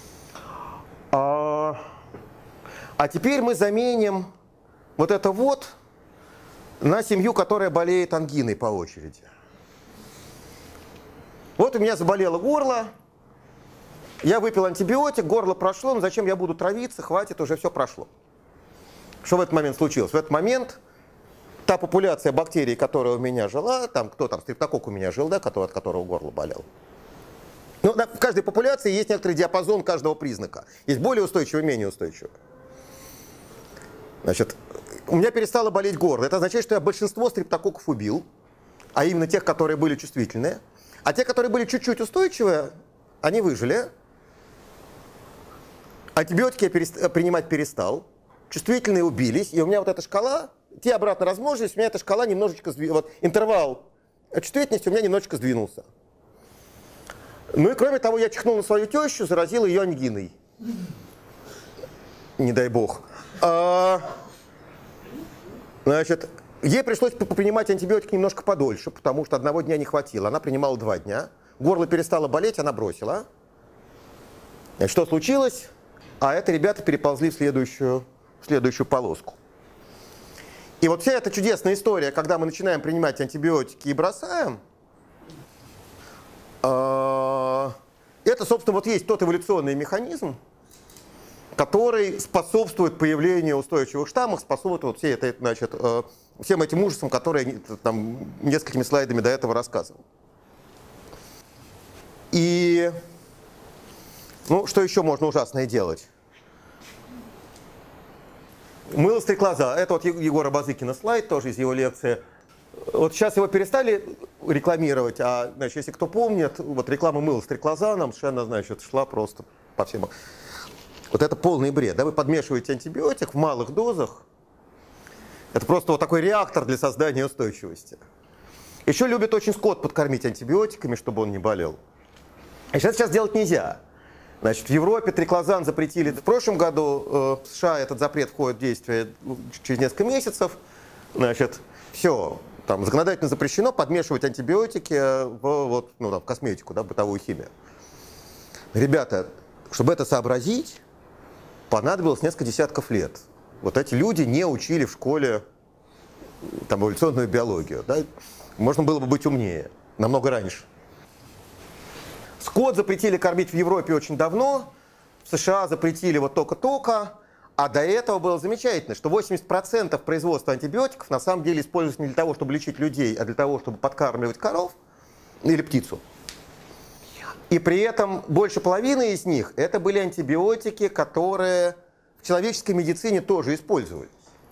А, а теперь мы заменим вот это вот на семью, которая болеет ангиной по очереди. Вот у меня заболело горло, я выпил антибиотик, горло прошло, но зачем я буду травиться, хватит, уже все прошло. Что в этот момент случилось? В этот момент та популяция бактерий, которая у меня жила, там кто там, стрептококк у меня жил, да, который, от которого горло болел. Ну, да, в каждой популяции есть некоторый диапазон каждого признака. Есть более устойчивый, менее устойчивый. Значит, у меня перестало болеть горло. Это означает, что я большинство стрептококков убил, а именно тех, которые были чувствительные. А те, которые были чуть-чуть устойчивые, они выжили. Антибиотики я перест... принимать перестал. Чувствительные убились. И у меня вот эта шкала, те обратно размножились, у меня эта шкала немножечко сдвинулась. Вот интервал чувствительности у меня немножечко сдвинулся. Ну и кроме того, я чихнул на свою тещу, заразил ее ангиной. Не дай бог. А, значит, ей пришлось принимать антибиотики немножко подольше, потому что одного дня не хватило. Она принимала два дня. Горло перестало болеть, она бросила. Значит, что случилось? А это ребята переползли в следующую, в следующую полоску. И вот вся эта чудесная история, когда мы начинаем принимать антибиотики и бросаем, это, собственно, вот есть тот эволюционный механизм, который способствует появлению устойчивых штаммов, способствует вот всей этой, значит, всем этим ужасам, которые я там несколькими слайдами до этого рассказывал. И ну, что еще можно ужасное делать? Мыло стреклоза. Это вот Егора Базыкина слайд, тоже из его лекции. Вот сейчас его перестали рекламировать, а, значит, если кто помнит, вот реклама мыла стреклозаном совершенно, значит, шла просто по всем. Вот это полный бред. Да? Вы подмешиваете антибиотик в малых дозах. Это просто вот такой реактор для создания устойчивости. Еще любит очень скот подкормить антибиотиками, чтобы он не болел. И сейчас сейчас делать нельзя. Значит, в Европе триклозан запретили в прошлом году, э, в США этот запрет входит в действие через несколько месяцев. Значит, все. Там законодательно запрещено подмешивать антибиотики в, вот, ну, там, в косметику, да, бытовую химию. Ребята, чтобы это сообразить, понадобилось несколько десятков лет. Вот эти люди не учили в школе там, эволюционную биологию. Да? Можно было бы быть умнее, намного раньше. Скот запретили кормить в Европе очень давно, в США запретили вот только-только. А до этого было замечательно, что восемьдесят процентов производства антибиотиков на самом деле используется не для того, чтобы лечить людей, а для того, чтобы подкармливать коров или птицу. И при этом больше половины из них это были антибиотики, которые в человеческой медицине тоже использовались.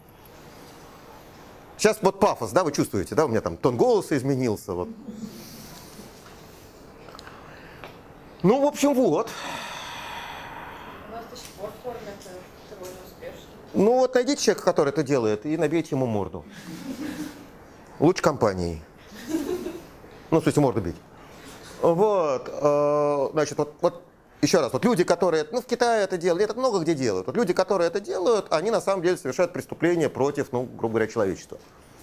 Сейчас вот пафос, да, вы чувствуете, да, у меня там тон голоса изменился. Вот. Ну, в общем, вот. У нас до сих пор кормят довольно успешно. Ну вот найдите человека, который это делает, и набейте ему морду. Лучше компанией. Ну, в смысле, морду бить. Вот, э, значит, вот, вот еще раз, вот люди, которые, ну, в Китае это делают, это много где делают. Вот люди, которые это делают, они на самом деле совершают преступления против, ну, грубо говоря, человечества.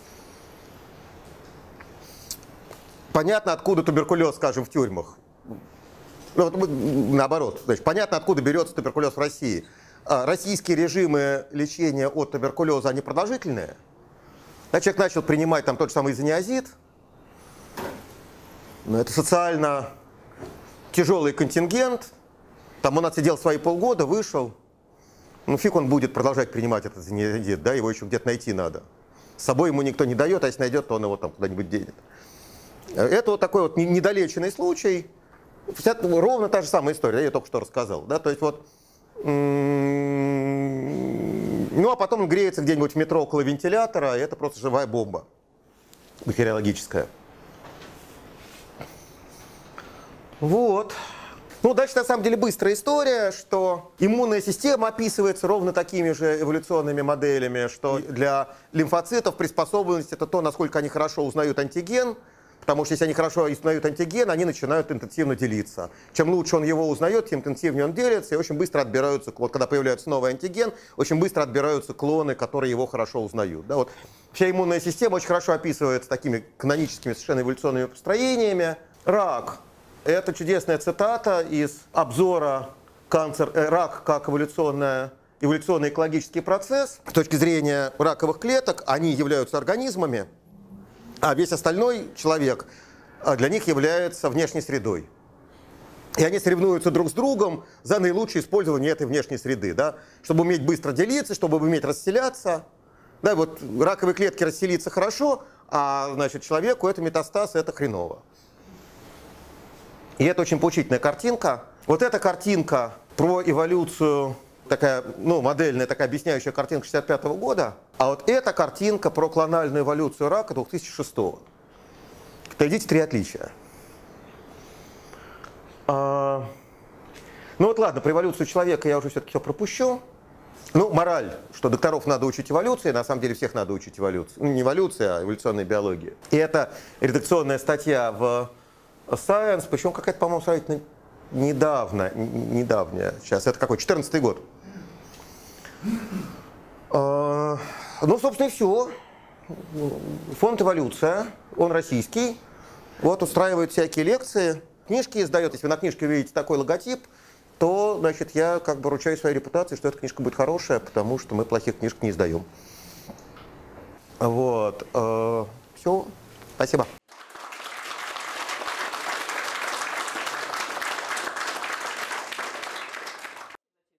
Понятно, откуда туберкулез, скажем, в тюрьмах. Ну, вот, наоборот, значит, понятно, откуда берется туберкулез в России. А российские режимы лечения от туберкулеза, они продолжительные. Да, человек начал принимать там тот же самый изониазид. Но это социально тяжелый контингент. Там он отсидел свои полгода, вышел. Ну, фиг он будет продолжать принимать этот диет, да, его еще где-то найти надо. С собой ему никто не дает, а если найдет, то он его там куда-нибудь денет. Это вот такой вот недолеченный случай. Ровно та же самая история, я только что рассказал. Да? То есть вот, ну а потом он греется где-нибудь в метро около вентилятора, и это просто живая бомба бактериологическая. Вот. Ну, дальше на самом деле быстрая история, что иммунная система описывается ровно такими же эволюционными моделями, что для лимфоцитов приспособленность — это то, насколько они хорошо узнают антиген, потому что если они хорошо узнают антиген, они начинают интенсивно делиться. Чем лучше он его узнает, тем интенсивнее он делится, и очень быстро отбираются, вот когда появляется новый антиген, очень быстро отбираются клоны, которые его хорошо узнают. Да, вот. Вся иммунная система очень хорошо описывается такими каноническими совершенно эволюционными построениями. Рак. Это чудесная цитата из обзора «Канцер, э, «Рак как эволюционная, эволюционный экологический процесс». С точки зрения раковых клеток, они являются организмами, а весь остальной человек для них является внешней средой. И они соревнуются друг с другом за наилучшее использование этой внешней среды, да? Чтобы уметь быстро делиться, чтобы уметь расселяться. Да, вот раковые клетки расселиться хорошо, а значит, человеку это метастаз, это хреново. И это очень поучительная картинка. Вот эта картинка про эволюцию, такая, ну, модельная, такая объясняющая картинка шестьдесят пятого года. А вот эта картинка про клональную эволюцию рака две тысячи шестого. Это, видите, три отличия. А, ну вот ладно, про эволюцию человека я уже все-таки все пропущу. Ну, мораль, что докторов надо учить эволюции, на самом деле всех надо учить эволюции. Ну, не эволюции, а эволюционной биологии. И это редакционная статья в Science, причем какая-то, по-моему, сравнительно недавно, недавняя, сейчас, это какой, четырнадцатый год. Ну, собственно, и все. Фонд «Эволюция», он российский, вот устраивает всякие лекции, книжки издает. Если вы на книжке увидите такой логотип, то, значит, я как бы ручаюсь своей репутацией, что эта книжка будет хорошая, потому что мы плохих книжек не издаем. Вот. Все. Спасибо.